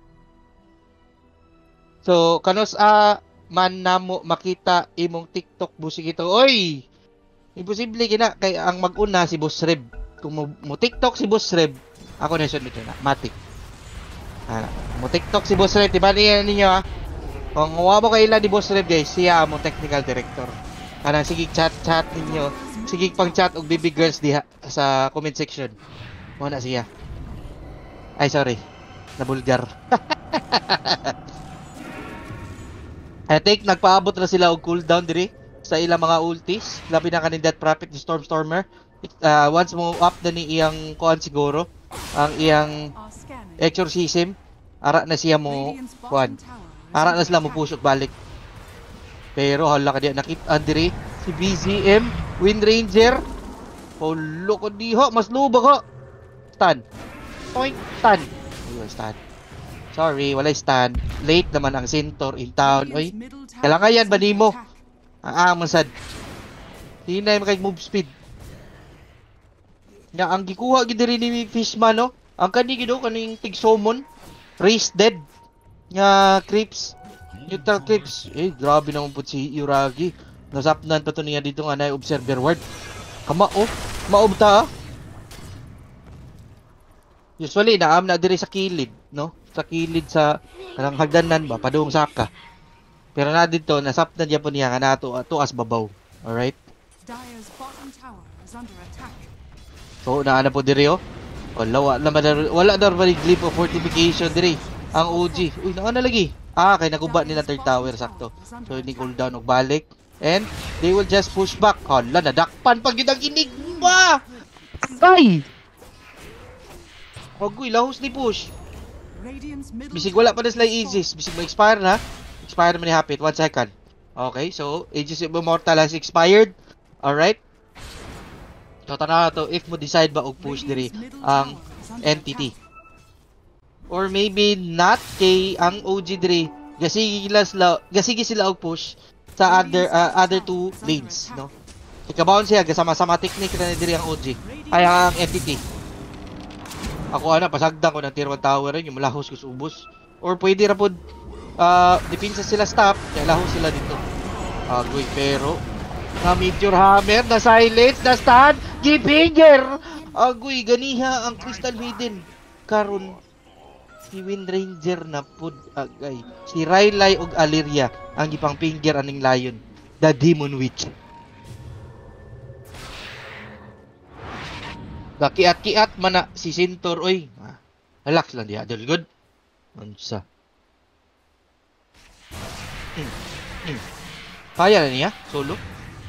So, kanos a uh, man namo makita imong TikTok busig ito. Oy! Imposible gina kay ang mag-una si Boss Reb. Kung mo, mo TikTok si Boss Reb, ako na sunod na, matik. Ah, mo TikTok si Boss Reb, diba niya ninyo ha? Kung wa mo kaila ni Boss Reb guys, siya mo technical director. Kanang sige chat-chat ninyo, sige pang chat og baby girls diha sa comment section. Mo na siya. Ay sorry. Nabulgar. I think nagpaabot na sila og cooldown diri sa ilang mga ultis. Labi na kanin Death Prophet ni Stormstormer. Uh, once mo up na ni iyang kuan siguro ang iyang exorcism, ara na siya mo kuan. Ara na sila mo push balik. Pero hala ka diya nakita diri si B Z M Wind Ranger. Holo ko diha mas luba ko. Stun. Point stun. Ayun, stun. Sorry, walay stun. Late naman ang Centaur in town. Oy, kailangan yan ba nimo? Ang amon sad. Hinay makay move speed. Nga ang gikuha gid diri ni Fishman no. Ang kani gido kaning tig summon, raised dead nga creeps. Neutral creeps. Eh, grabe naman pud si Yuragi. Nasapnan pa to niya dito nga na observer ward. Kama oh, maobta ah. Usually naam na diri sa kilid, no? Sa kilid sa kanang hagdanan ba padung saka. Pero na dito nasaptan niya po niya nga nato tuas babaw. Alright? Dire's bottom tower is under attack. So naa na po diri oh. Wala wala wala, wala na ba glip of fortification diri ang O G. Uy, naa na lagi. Ah, kay naguba nila third tower sakto. So ni cooldown og balik and they will just push back. Hala, nadakpan pag yun ang inigma. Ay! Agoy, lahos ni push. Bisig wala pa na sila Aegis. Bisig ma-expire na. Expire naman ni Hapit. One second. Okay, so Aegis of Immortal has expired. Alright. So, tanaw na to if mo decide ba og push diri ang entity. Or maybe not kay ang O G diri. Gasigi sila, gasigi sila og push sa other uh, other two lanes, no? Ikabaon siya gasama-sama technique na diri ang O G. Ay ang entity. Ako ana pasagdan ko ng tier one tower rin yung malahos ko sa ubos. Or pwede ra pod uh, depensa sila stop, kaya lahos sila dito. Agoy, pero na Meteor Hammer, na silence, na stun, G-Finger! Agoy, ganiha ang Crystal Maiden. Karon si Wind Ranger na pod agay. Si Rylai og Aliria ang ipang finger aning Lion, the Demon Witch. Gakiat-kiat man na si Centaur, oy. Ah, relax lang diha, dol good. Unsa? Hmm. Hmm. Kaya na niya, solo.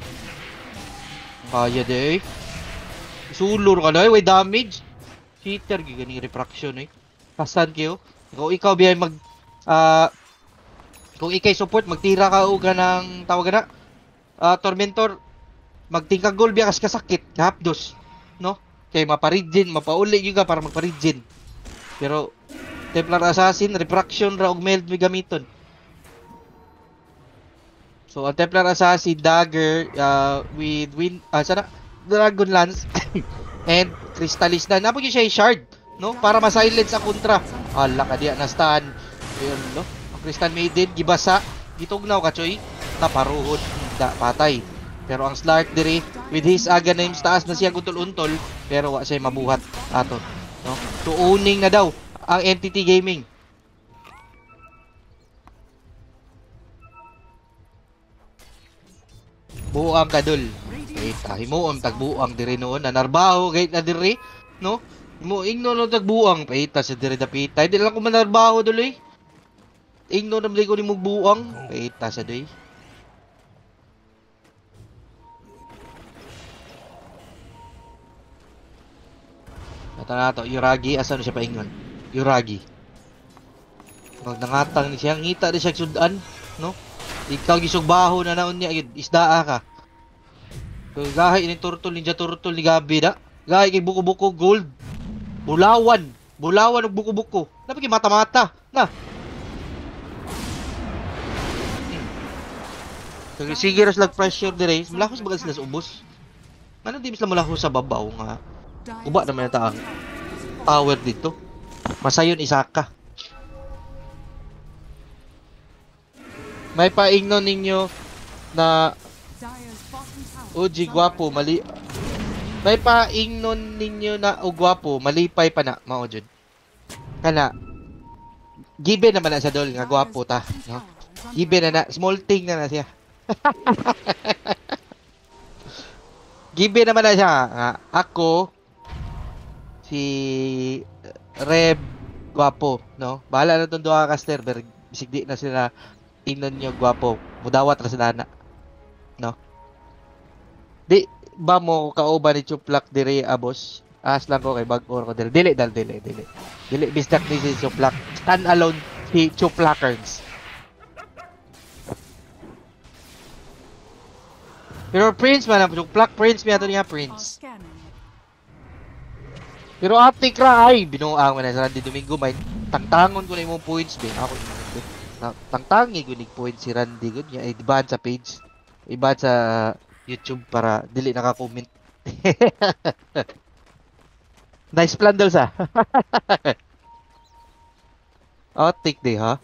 Kaya de. Sulur ka na, way damage. Cheater gigani refraction eh. Kasan kayo? Kung ikaw biya mag ah uh, kung ikay support magtira ka og ganang tawag na uh, tormentor magtingkag gol biya kas kasakit, hapdos, no? Kay maparijin, mapauli yung ka para magparijin. Pero Templar Assassin, refraction ra og meld may gamiton. So ang Templar Assassin dagger uh, with wind uh, sana Dragon Lance and Crystallista. Napo gyud siya shard, no? Para ma-silence ang kontra. Ala ka diya na stun. Ayun, no? Ang Crystal Maiden gibasa, gitugnaw ka choy, naparuhod, da patay. Pero ang Slark diri with his Aga names taas na siya guntol-untol pero wa siya mabuhat ato, no? So owning na daw ang Entity Gaming. Buang kadol. Kay tahi mo ang tagbuang diri noon na narbaho gayt na diri, no? Mo ingno no tagbuang paita sa dire dapita. Di lang ko manarbaho duloy. Ingno na ko ni mo buang paita sa doy. Ata na to, Yuragi, asa na siya paingon? Yuragi. Pag nangatang ni siya, ngita na siya sudan, no? Ikaw gisugbaho na naon niya, isdaa ka. Kung gahay ni turtle, ninja turtle ni Gabi da. Gahay kay buko-buko gold. Bulawan. Bulawan og buko-buko. Dapat kay mata-mata. Na. Hmm. Sige ras lag pressure dire. Malahos bagal sila sa ubos. Ano di sila malahos sa babaw nga. Uba naman na taang tower dito. Masayon Isaka. May paingnon ninyo na Uji gwapo mali. May paingnon ninyo na o gwapo malipay pa na mao jud. Kana given naman na sa dol nga gwapo ta, no? Given na na small thing na na siya. Given naman na siya nga ako si Reb gwapo, no? Bahala na tong duha ka caster, pero bisig di na sila tingnan niyo gwapo. Mudawat ra sila na. No? Di ba mo kauban ni Chuplak dire abos? As lang ko kay bag-or ko dire. Dili dal dili dili. Dili bisdak ni si Chuplak. Stand alone si Chuplakers. Pero Prince man ang Chuplak, Prince mi ato niya Prince. Pero atik ra ay binuang man sa Randy Domingo may tangtangon ko na imong points be. Ako na tangtangi ko nig points si Randy gud niya iban sa page. Iban sa YouTube para dili naka-comment. Nice plan dal sa. Atik de ha.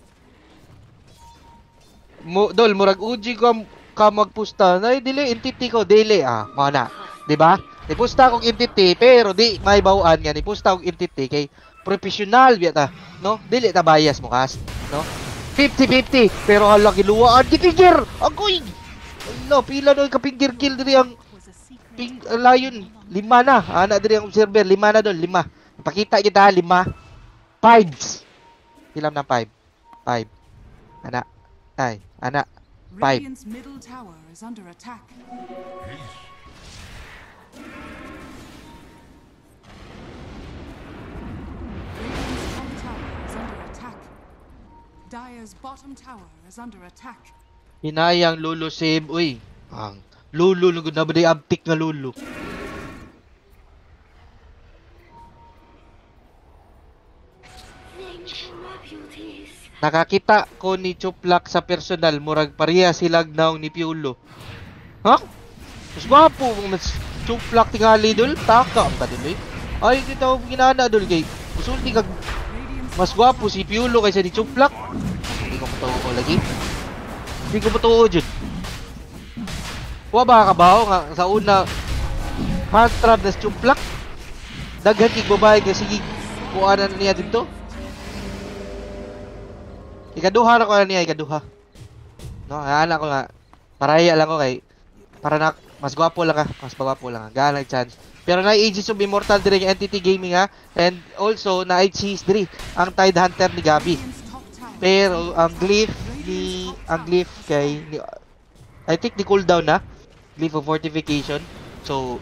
Mo dol murag uji ko ka magpusta na dili entity ko dili ah mo na. Di ba? Nipusta kong entity pero di may bawaan nga nipusta kong entity kay professional biya ta, no? Dili ta bias mo kas, no? fifty fifty pero hala giluwaan di figure. Agoy. No, pila no ka finger kill diri ang ping uh, lion lima na. Ana diri ang observer lima na dol, lima. Pakita kita lima. Fives. Ilam na five. Five. Ana. Ay, ana. Five. Radiant's middle tower is under attack. Dire's bottom tower is under attack. Hinayang Lulu save. Uy, ang Lulu lugod na ba di abtik nga Lulu. Nakakita ko ni Chuplak sa personal, murag pareha silag naong ni Piolo. Ha? Mas gwapo mas Chuplak tingali dul, taka ang kadul eh. Ay, kita ko ginana dul kay. Usulti kag mas gwapo si Piolo kaysa ni Chuplak. Hindi ko matuo lagi. Hindi ko matuo dyan. Kuha ba kabaho nga sa una heartthrob na si Chuplak? Daghan kig babae nga sige kuha na niya dito. Ikaduha na ko na niya, ikaduha. No, anak ko nga. Paraya lang ko kay para na mas gwapo lang ka, mas gwapo lang ka. Galang chance. Pero na Aegis of Immortal dire yung Entity Gaming ha. And also na Cheese dire ang Tide Hunter ni Gabi. Pero ang glyph ni ang glyph kay ni, I think ni cooldown na. Glyph of Fortification. So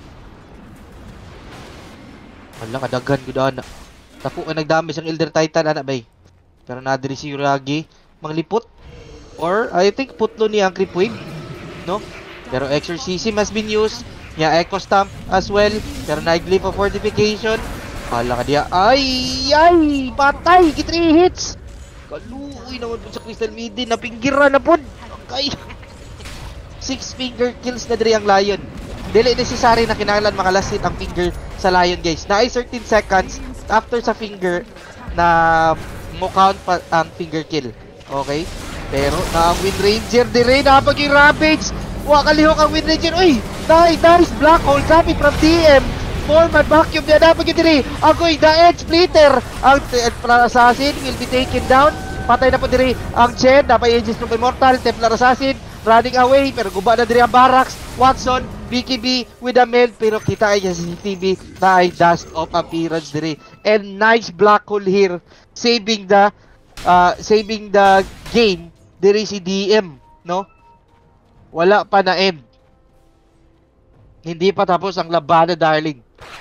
wala kadaghan gud ana. Tapo ang nagdami sang Elder Titan ana bay. Pero nadiri si Yuragi manglipot or I think putlo ni ang creep wave, no? Pero exorcism has been used. Nya Echo Stamp as well. Pero na Glyph of Fortification. Hala ka diya. Ay! Ay! Patay! Ki three hits! Kaluoy naman po sa Crystal Maiden. Napinggira na po! Okay! Six finger kills na diri ang Lion. Dili necessary na kinahanglan makalasit ang finger sa Lion guys. Na ay thirteen seconds after sa finger na mo count pa ang finger kill. Okay? Pero na ang Wind Ranger dire napag yung Ravage. Wa kalihok ang Wind Ranger. Uy! Nice! Nice! Black hole sabi from D M. Foreman vacuum niya napag yung dire. Agoy! The Edge Splitter. Ang Assassin will be taken down. Patay na po dire ang Chen. Napay Aegis of Immortal. Templar Assassin running away. Pero guba na dire ang Barracks. Watson B K B with a meld pero kita ay sa C C T V na ay dust of appearance diri. And nice black hole here saving the uh, saving the game diri si D M, no? Wala pa na end. Hindi pa tapos ang labanan, darling.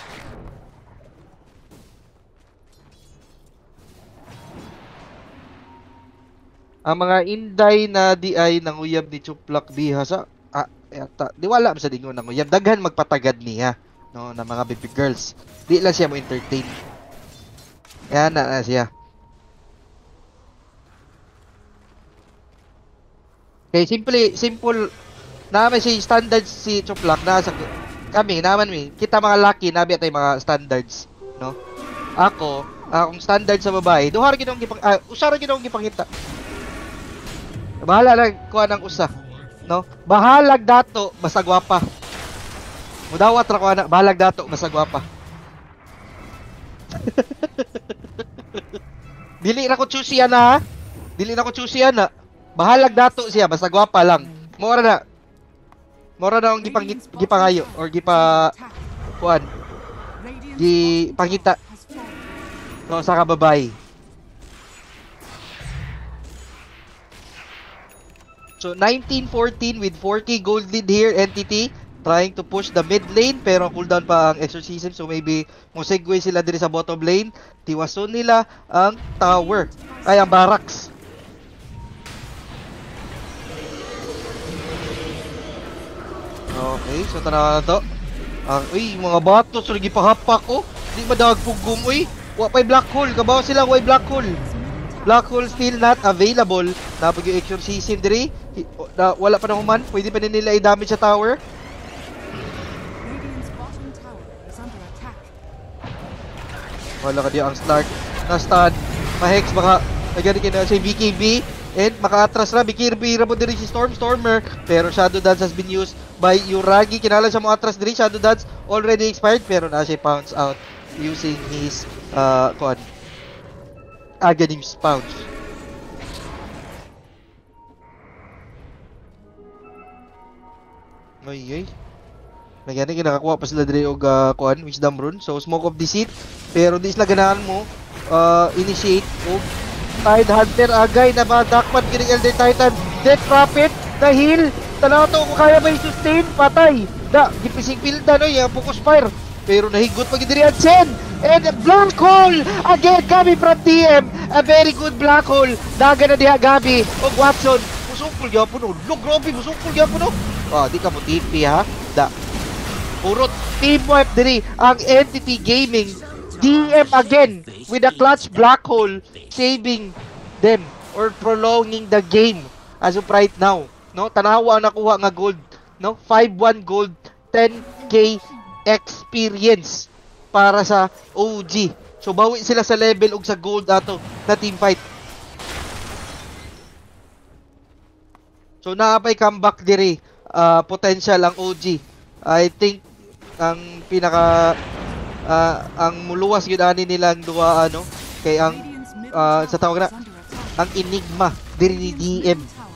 Ang mga inday na di ay nanguyab ni Chuplak diha sa ah, eta, di wala sa dingon nanguyab. Daghan magpatagad niya, no, na mga baby girls. Di lang siya mo entertain. Yan na, na siya. Okay, simple, simple. Naman si standards si Chuplak na sa kami naman mi. Kita mga lucky nabi tay mga standards, no? Ako, akong standard sa babae, duha ra gid akong gipang uh, usa ra gid akong gipangita. Bahala lang kuha ng usa, no? Bahalag dato basta gwapa. Mudawat ra ko ana, bahalag dato basta gwapa. Dili ra ko choosy ana, ha? Dili na ko choosy ana. Bahalag dato siya basta gwapa lang. Mora na. Mora na akong gipang gipangayo or gipa kuan. Gipangita. No, sa kababay. So nineteen fourteen with four K gold lead here, N T T trying to push the mid lane pero cooldown pa ang exorcism, so maybe mo segue sila diri sa bottom lane. Tiwason nila ang tower ay ang barracks. Okay, so tanaw na to. Ang uy mga batos lagi pahapak ko. Di madagpugom uy. Wa pay black hole, kabaw sila way black hole. Black hole still not available. Napag yung exorcism diri. Na, wala pa na human. Pwede pa nila i-damage sa tower. Wala ka diya ang start. Na-stun. Ma-hex baka nagani kina si B K B. And maka-atras na. B K B rabo diri si Storm Stormer. Pero Shadow Dance has been used by Yuragi. Kinala siya mo atras diri. Shadow Dance already expired. Pero na siya pounce out using his uh, kuan. Aghanim's pounce. Ay ay. Nagyani kinakakuha pa sila diri og uh, kuan Wisdom Rune. So Smoke of Deceit. Pero di sila ganahan mo uh, initiate og Tide Hunter agay na madakpan kining Elder Titan. Death Prophet na heal. Tanaw to kung kaya ba i-sustain patay. Da gipising pilda no yung focus fire. Pero nahigot pa gid diri ang Chen. And black hole again coming from D M. A very good black hole. Daga na diha Gabi og Watson. Musungkol gyapon oh. Look, grabe musungkol gyapon oh. Ah, di ka mo T P ha. Da. Puro team wipe diri ang Entity Gaming. D M again with a clutch black hole saving them or prolonging the game as of right now. No, tanawa ang nakuha nga gold, no? five one gold, ten K experience para sa O G. So bawi sila sa level ug sa gold ato na team fight. So naapay comeback diri uh, potential ang O G. I think ang pinaka uh, ang muluwas gyud ani nila ang duha ano kay ang uh, sa tawag na ang enigma diri ni D M.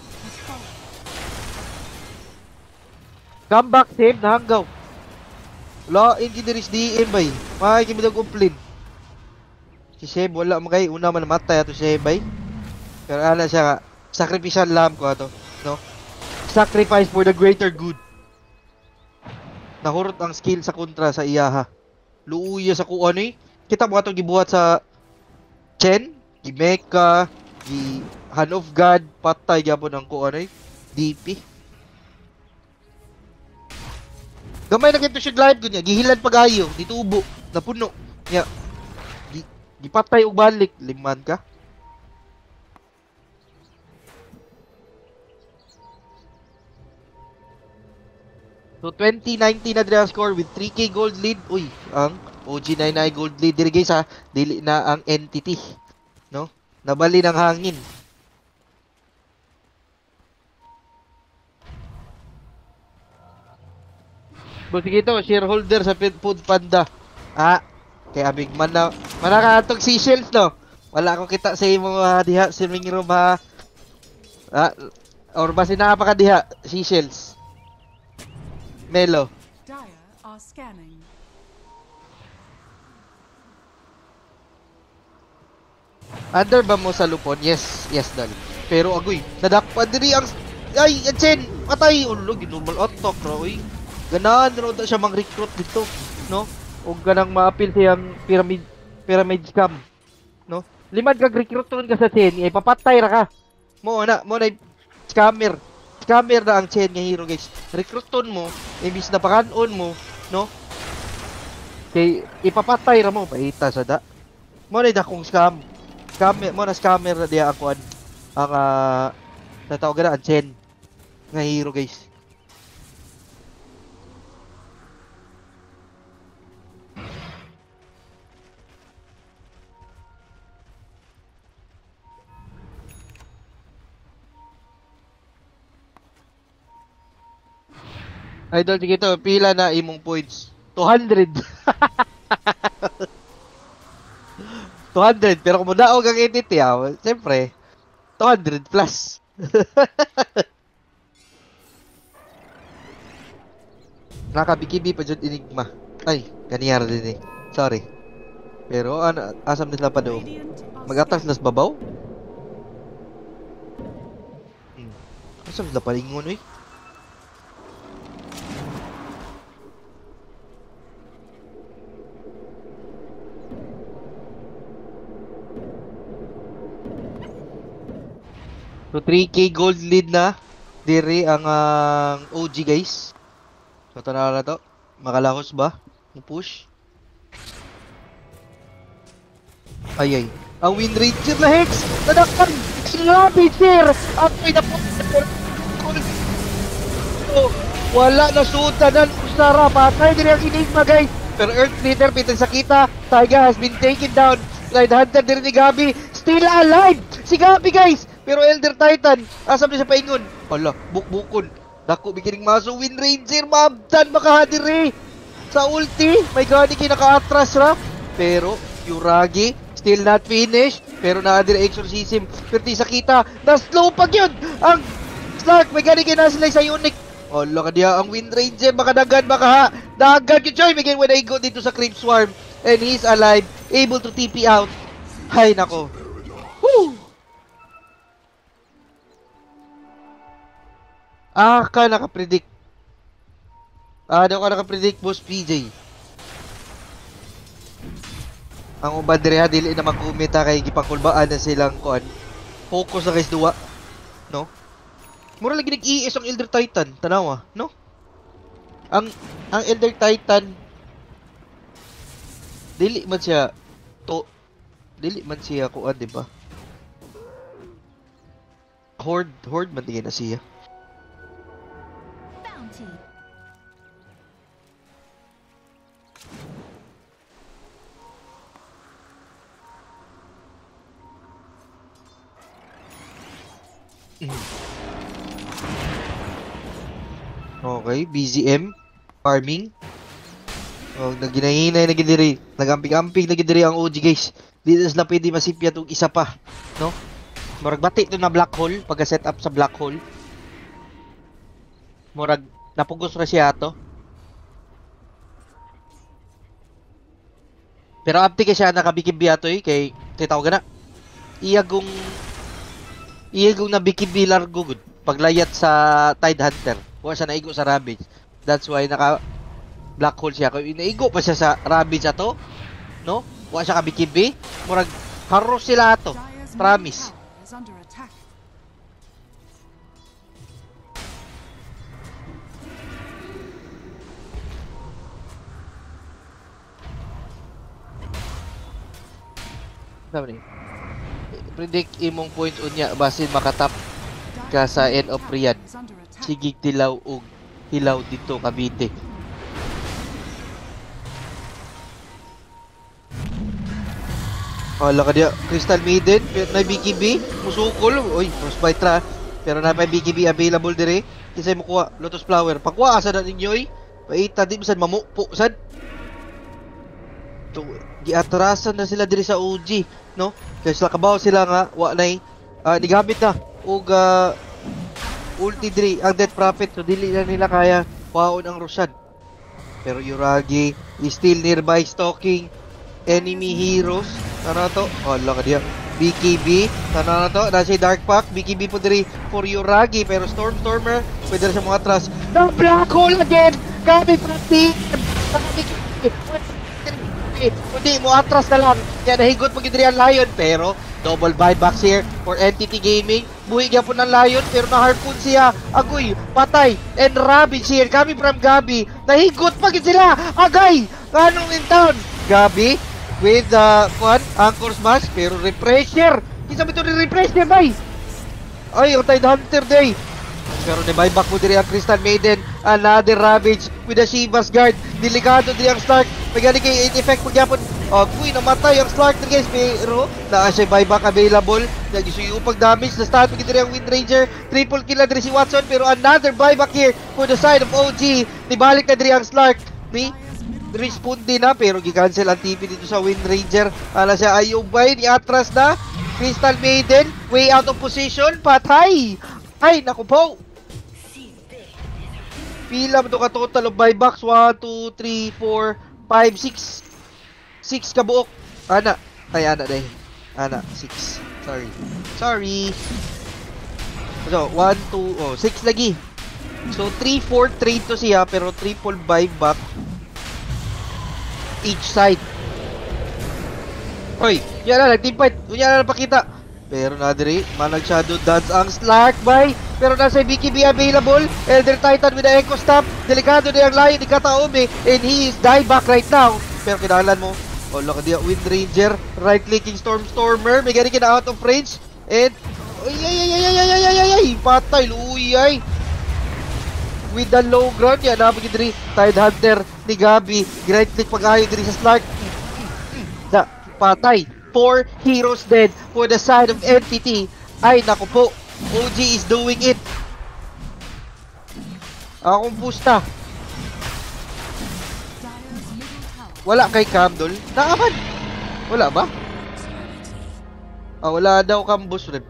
Comeback save na hanggaw. La engineers D M bay. May gimidag uplin. Si Seb wala magay una man namatay ato si Seb bay. Pero ana siya sacrificial lamb ko ato, no? Sacrifice for the greater good. Nahurot ang skill sa kontra sa iyaha. Luuya sa kuan eh. Kita mo ato gibuhat sa Chen, Gimeka, gi Hand of God, patay gyapon ang kuan eh. D P. Gamay na kito siya live gunya, gihilan pagayo, ditubo, napuno. Nya. Gi gipatay og balik, liman ka. So twenty nineteen na diri ang score with three K gold lead. Uy, ang O G nine ay gold lead diri guys ha. Dili na ang Entity, no? Nabali ng hangin. Buti kito, shareholder sa Food Panda. Ah, kaya big man na manakatog si Shells no. Wala ko kita sa imo uh, diha swimming room ha. Ah, or basi na pa ka diha si Shells. Melo. are scanning. Under ba mo sa lupon? Yes, yes dal. Pero agoy, nadakpan diri ang ay, Chen, patay ulo ginormal auto kroy. Ganahan ro siya mang recruit dito, no? Og ganang maapil siyang pyramid pyramid scam, no? Limad kag recruit ron ka sa Chen, ay papatay ra ka. Mo na, mo na scammer. Scammer na ang Chen nga hero guys. Recruiton mo, imbis na pakanon mo, no? Kay ipapatay ra mo paita sa da. Mo na dakong scam. Scammer mo na scammer na diya ako ang uh, natawag na ang Chen nga hero guys. Idol, sige to, pila na imong points? two hundred. two hundred, pero kung mudaog ang entity, ah, siyempre, two hundred plus. Nakabikibi pa dyan enigma. Ay, kaniyara din eh. Sorry. Pero, ano, asam nila pa doon. Mag-atas nas babaw? Hmm. Asam nila palingon eh. So three K gold lead na diri ang uh, O G guys. So tanaw na to. Makalahos ba? Push. Ay ay. Ang win ranger na Hex. Nadakpan. Sinabi sir. Ang may napot. So, wala na sutanan. Usara. Patay diri ang enigma guys. Pero Earth Leader pitin sa kita. Taiga has been taken down. Slide Hunter diri ni Gabi. Still alive. Si Gabi guys. Pero Elder Titan, asam na siya paingon. Hala, bukbukon. Dako, bikining maso, Wind Ranger, mabtan, makahadiri. Sa ulti, may gani kinaka-atras ra. Pero, Yuragi, still not finished. Pero naadiri exorcism. Pero di sa kita, na-slow pag yun. Ang Slark, may gani kinasilay sa Unique. Hala ka diya, ang Wind Ranger, makadagan, makaha. Dagan yun, Joy. Bigyan when I go dito sa Creep Swarm. And he's alive, able to T P out. Hay nako. Woo! Ah, ka nakapredict. Ah, daw ka nakapredict, Boss P J. Ang uban diri ha, dili na mag-umita kay gipakulbaan na silang kuan. Focus na guys duwa, no? Mura lagi nag-I S ang Elder Titan, tanawa, no? Ang ang Elder Titan dili man siya to dili man siya kuan, di ba? Horde, horde man tingin na siya. Okay, B Z M farming. Oh, naginahinay na gidiri. Nagamping-amping na gidiri ang O G guys. Dito sila pwede masipya tong isa pa, no? Murag bati to na black hole pagka set up sa black hole. Murag napugos ra siya ato. Pero apti kay siya nakabikib ato eh kay kay tawag na. Iyagong iyagong nabikib largo gud paglayat sa Tide Hunter. Wa siya naigo sa Ravage. That's why naka black hole siya. Kung naigo pa siya sa Ravage ato, no? Wa siya kabikibi. Murag haro sila ato. Promise. Sabi ni, predict imong points unya basin makatap ka sa end of Riyadh. Sigig tilaw og hilaw dito Cavite. Hala ka diya, Crystal Maiden, na B K B, musukol, oy, frostbite ra. Pero na pa B K B available dire. Kisay mo kuha, Lotus Flower. Pagkuha sa na ninyo eh, paita di bisan mamupo sad. To, giatrasan na sila dire sa O G, no? Kaya sila kabaw sila nga, wa nay, uh, nigamit na, og uh, ulti diri ang Death Prophet, so dili na nila kaya waon ang Roshan. Pero Yuragi is still nearby stalking enemy heroes. Ano na to? Oh, lang ka diya. B K B. Ano na to? Nasa Dark Pack. B K B po diri for Yuragi. Pero Stormstormer, pwede na siya mga atras. The Black Hole again! Kami from team! Hindi mo atras na lang. Kaya nahigot mo gidri ang Lion. Pero double buybacks here for Entity Gaming. Buhi po ng Lion pero na-harpoon siya. Agoy, patay. And Ravage here coming from Gabi. Nahigot pa gid sila. Agay! Anong in town? Gabi with the uh, Anchor Smash pero refresher. Kinsa bito ni refresher bay? Ay, ang Tide Hunter day. Pero ni buyback mo diri ang Crystal Maiden. Another Ravage with the Shiva's Guard. Delikado diri ang Stark. Pagani kay in effect pagyapon. Oh, kuy namatay ang Stark diri guys pero naa siya buyback available. Nagisuyo pag damage na start diri ang Wind Ranger. Triple kill na diri si Watson pero another buyback here for the side of O G. Nibalik na diri ang Stark. Ni respawn din na pero gi-cancel ang T P dito sa Wind Ranger. Ala siya ayaw bay ni atras na. Crystal Maiden way out of position. Patay. Ay naku po. Pila mo to ka total of buybacks? one, two, three, four, five, six. six ka buok. Ana. Ay, ana dahil. Ana, six. Sorry. Sorry. So, one, two, oh, six lagi. So, three, four trade to siya, pero triple buyback each side. Hoy, yan na, nag-team fight. Yan na napakita. Pero na diri, manag shadow dance ang Slark by. Pero nasa B K B available. Elder Titan with the Echo Stamp. Delikado na yung Lion ni Kataome. And he is die back right now. Pero kinahalan mo. O, look at the Wind Ranger. Right clicking Stormstormer. May gani kina out of range. And, ay, ay, ay, ay, ay, ay, ay, ay, ay, patay, luyay. With the low ground, yan, napagin diri. Tide Hunter ni Gabi. Right click pag-ayo diri sa Slark. Da, patay. Four heroes dead for the side of Entity. Ay, naku po. O G is doing it. Akong pusta. Wala kay Camdol. Naaman. Wala ba? Ah, wala daw Cambus rep.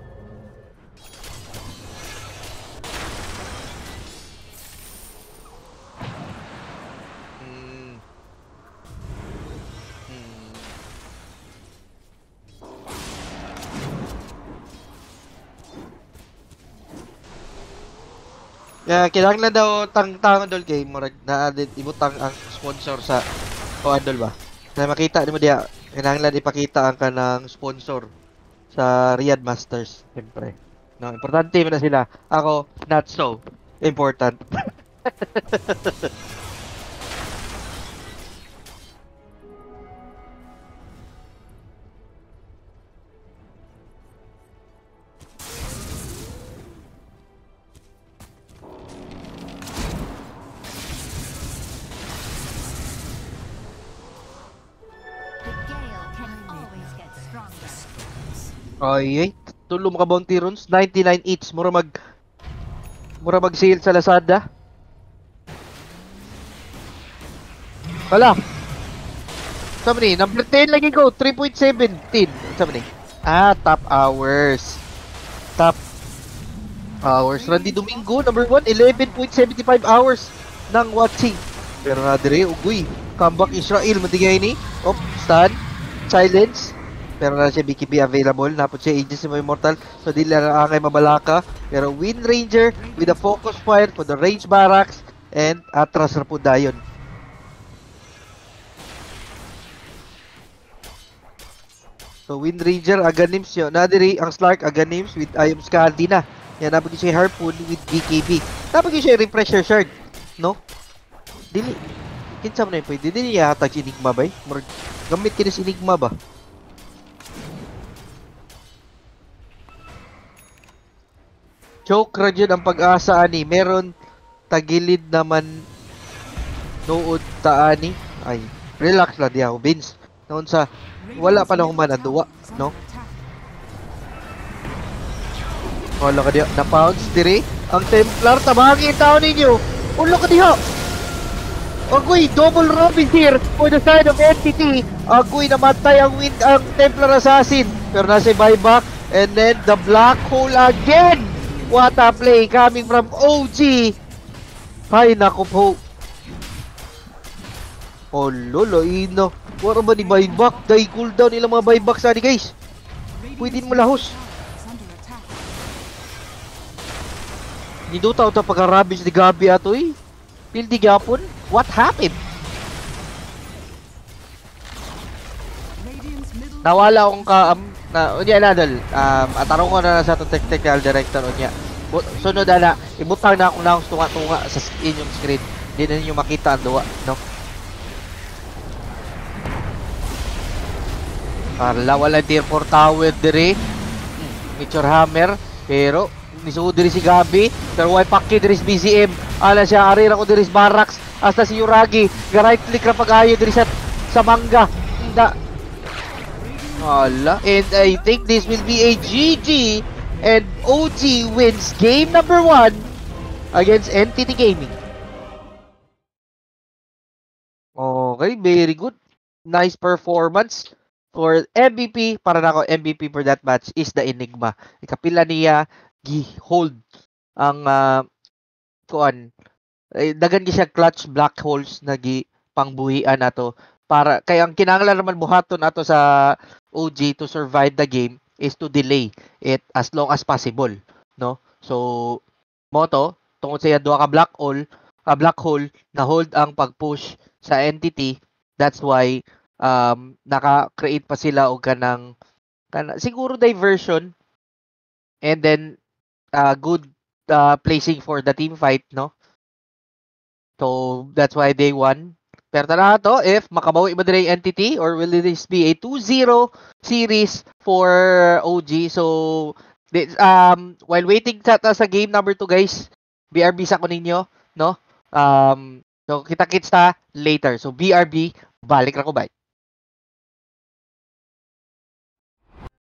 Yeah, kinahanglan daw tang-tang dol kay murag na ibutang ang sponsor sa Koandol ba. Na makita nimo diha, kinahanglan ipakita ang kanang sponsor sa Riyadh Masters, siyempre. No, importante man na sila. Ako not so important. Ay, ay, tulo mga bounty runes, ninety-nine each, mura mag mura mag sale sa Lazada. Wala. Sama ni, number ten lagi ko, three point one seven. Sama ni. Ah, top hours. Top hours. Randy Domingo, number one, eleven point seven five hours ng watching. Pero na dire, ugoy. Comeback Israel, matigay ni. Op, stun, silence. Pero na siya B K B available. Napot siya Aegis mo Immortal. So di lang ang angay mabalaka. Pero Wind Ranger with a focus fire for the range barracks. And atras na po dayon. So Wind Ranger, Aganims yun. Nadiri ang Slark, Aganims with Ayom Scaldi na. Yan, napagin siya Harpoon with B K B. Napagin siya Refresher Shard. No? Dili. Kinsa mo na yun pwede. Dili yata si Enigma ba eh? Gamit kinis Enigma ba? Choke ra jud ang pag-asa ani. Meron tagilid naman nood ta ani. Ay, relax lang diha, Vince. Noon sa wala pa na humana duwa, no? Wala ka diha, na pounce diri. Ang Templar tabangin taon ninyo. Ulo ka diha. Agoy, double robin here for the side of Entity. Agoy, namatay ang wind ang Templar Assassin. Pero nasa buyback and then the Black Hole again. What a play coming from O G. Ay, naku po. Oh, lolo, ino. Wala ba ni buyback? Dahil cooldown ilang mga buyback sa guys. Pwede mo lahos. Niduta ito pagka-rubbish ni Gabi ato eh. Pildi gapon. What happened? Nawala akong ka... Um, na, unya nadal. Um, atarong ko na sa itong technical director unya. Sunod na, ibutang na akong naong tunga-tunga sa inyong screen. Hindi na ninyo makita ang duwa, no? Parla, wala tier four tower dire. Nature Hammer. Pero, nisuod dire si Gabi. Pero why pakki dire si B C M. Ala siya, arir ako dire si Barracks. Hasta si Yuragi. Ga-right click na pag-ayo dire sa, sa mangga. Hindi. Ala. And I think this will be a G G. And O G wins game number one against N T T Gaming. Okay, very good. Nice performance. For M V P, para na ako, M V P for that match is the Enigma. Ikapila niya, gi-hold ang uh, kuan. Eh, dagan siya clutch black holes na gi pangbuhian nato para kay ang kinahanglan naman buhaton nato sa O G to survive the game is to delay it as long as possible, no? So moto tungod sa duha ka black hole, ka black hole na hold ang pag-push sa entity. That's why um naka-create pa sila og kanang kana siguro diversion and then uh, good uh, placing for the team fight, no? So that's why they won. Pero tara to, if makabawi ba dire yung entity or will this be a two zero series for O G? So this, um while waiting sa, sa game number two guys, B R B sa ko ninyo, no? Um so kita-kits ta later. So B R B, balik ra ko bye.